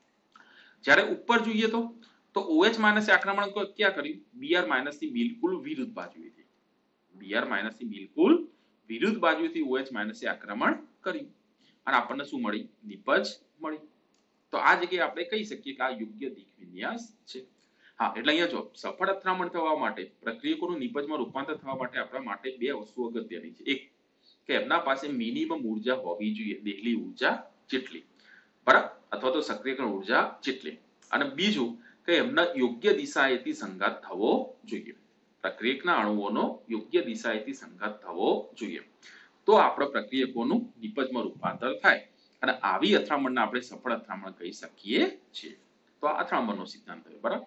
જ્યારે ઉપર જોઈએ તો OH માઇનસ આક્રમણ ક્યાં કર્યું? Br માઇનસ ની બિલકુલ વિરુદ્ધ બાજુએથી. Br માઇનસ ની બિલકુલ વિરુદ્ધ બાજુથી OH માઇનસ આક્રમણ કર્યું અને આપણને શું મળી? નિપજ મળી. તો આ જગ્યાએ આપણે કહી શકીએ કે આ યોગ્ય દિક વિન્યાસ છે. હા, એટલે અહીંયા જો સફળ અથડામણ થવા માટે પ્રક્રિયકોનું નિપજમાં રૂપાંતર થવા માટે આપણા માટે બે વસ્તુ અગત્યની છે. એક કે એમના પાસે મિનિમમ ઉર્જા હોવી જોઈએ, દેહલી ઉર્જા જેટલી, બરાબર, અથવા તો સક્રિયકરણ ઉર્જા જેટલી. અને બીજું કે એમના યોગ્ય દિશાએથી સંઘાત થવો જોઈએ. પ્રક્રિયકના અણુઓનો યોગ્ય દિશાએથી સંઘાત થવો જોઈએ, તો આપણા પ્રક્રિયકોનું નિપજમાં રૂપાંતર થાય અને આવી અથડામણને આપણે સફળ અથડામણ કહી શકીએ છીએ. તો આ અથડામણનો સિદ્ધાંત થયો, બરાબર.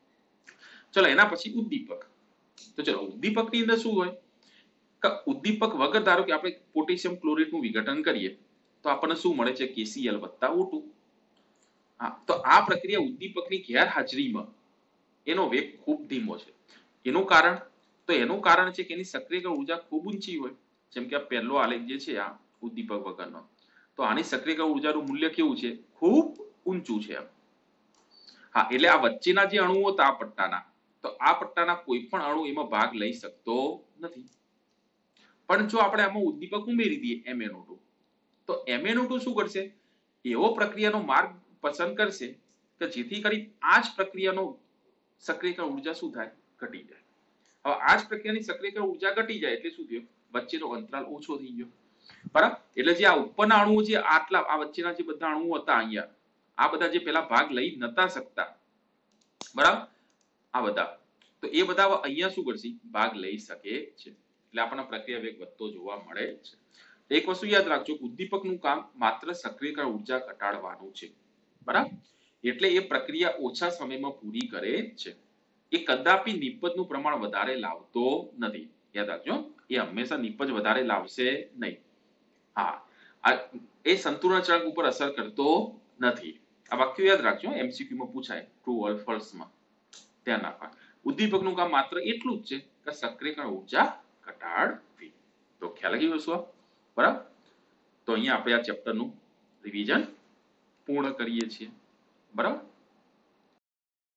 ચલો એના પછી ઉદ્દીપક. તો ચલો ઉદ્દીપકની અંદર શું હોય કે ઉદ્દીપક વગર ધારો કે આપણે પોટેશિયમ ક્લોરેટનું વિઘટન કરીએ તો આપણને શું મળે છે? KCl + O2. હા, તો આ પ્રક્રિયા ઉદ્દીપકની ગેરહાજરીમાં એનો વેગ ખૂબ ધીમો છે. એનું કારણ? તો એનું કારણ છે કે એની સક્રિયકરણ ઉર્જા ખૂબ ઊંચી હોય. જેમ કે આ પહેલો આલેખ જે છે આ ઉદ્દીપક વગરનો, તો આની સક્રિયકરણ ઉર્જાનું મૂલ્ય કેવું છે? ખૂબ ઊંચું છે. હા, એટલે આ વચ્ચેના જે અણુઓ હતા આ પટ્ટાના, તો આ પટ્ટાના કોઈ પણ અણુ એમાં ભાગ લઈ શકતો નથી. પણ જો આપણે આમાં ઉદ્દીપક ઉમેરી દઈએ MnO2, તો MnO2 શું કરશે? એવો પ્રક્રિયાનો માર્ગ પસંદ કરશે કે જેથી કરી આ જ પ્રક્રિયાનો સક્રિયકરણ ઉર્જા શું થાય? ઘટી જાય. હવે આ જ પ્રક્રિયાની સક્રિયકરણ ઉર્જા ઘટી જાય એટલે શું થયું? વચ્ચેનો અંતરાલ ઓછો થઈ ગયો, બરાબર. એટલે જે આ ઉપરના અણુઓ જે આટલા આ વચ્ચેના જે બધા અણુઓ હતા અહીંયા, આ બધા જે પેલા ભાગ લઈ નતા શકતા, બરાબર, આ બધા, તો એ બધા અહીંયા શું કરશે? ભાગ લઈ શકે છે. એટલે આપણને પ્રક્રિયા વેગ વધતો જોવા મળે છે. એક વસ્તુ યાદ રાખજો, ઉદ્દીપકનું કામ માત્ર સક્રિયકરણ ઉર્જા ઘટાડવાનું છે, બરાબર. એટલે એ પ્રક્રિયા ઓછા સમયમાં પૂરી કરે છે. એ કદાપી નિપજનું પ્રમાણ વધારે લાવતો નથી. યાદ રાખજો, એ હંમેશા નિપજ વધારે લાવશે નહીં. હા, એ સંતુલન ચળક ઉપર અસર કરતો નથી. આ વાક્ય યાદ રાખજો, MCQ માં પૂછાય, ટ્રુ ઓર ફોલ્સ માં. ધ્યાન રાખવા. ઉદ્દીપકનું કામ માત્ર એટલું જ છે કે સક્રિયકરણ ઉર્જા ઘટાડવી. તો ખ્યાલ આવી વસ્તુ, બરાબર. તો અહીંયા આપણે આ ચેપ્ટરનું રિવિઝન પૂર્ણ કરીએ છીએ, બરાબર.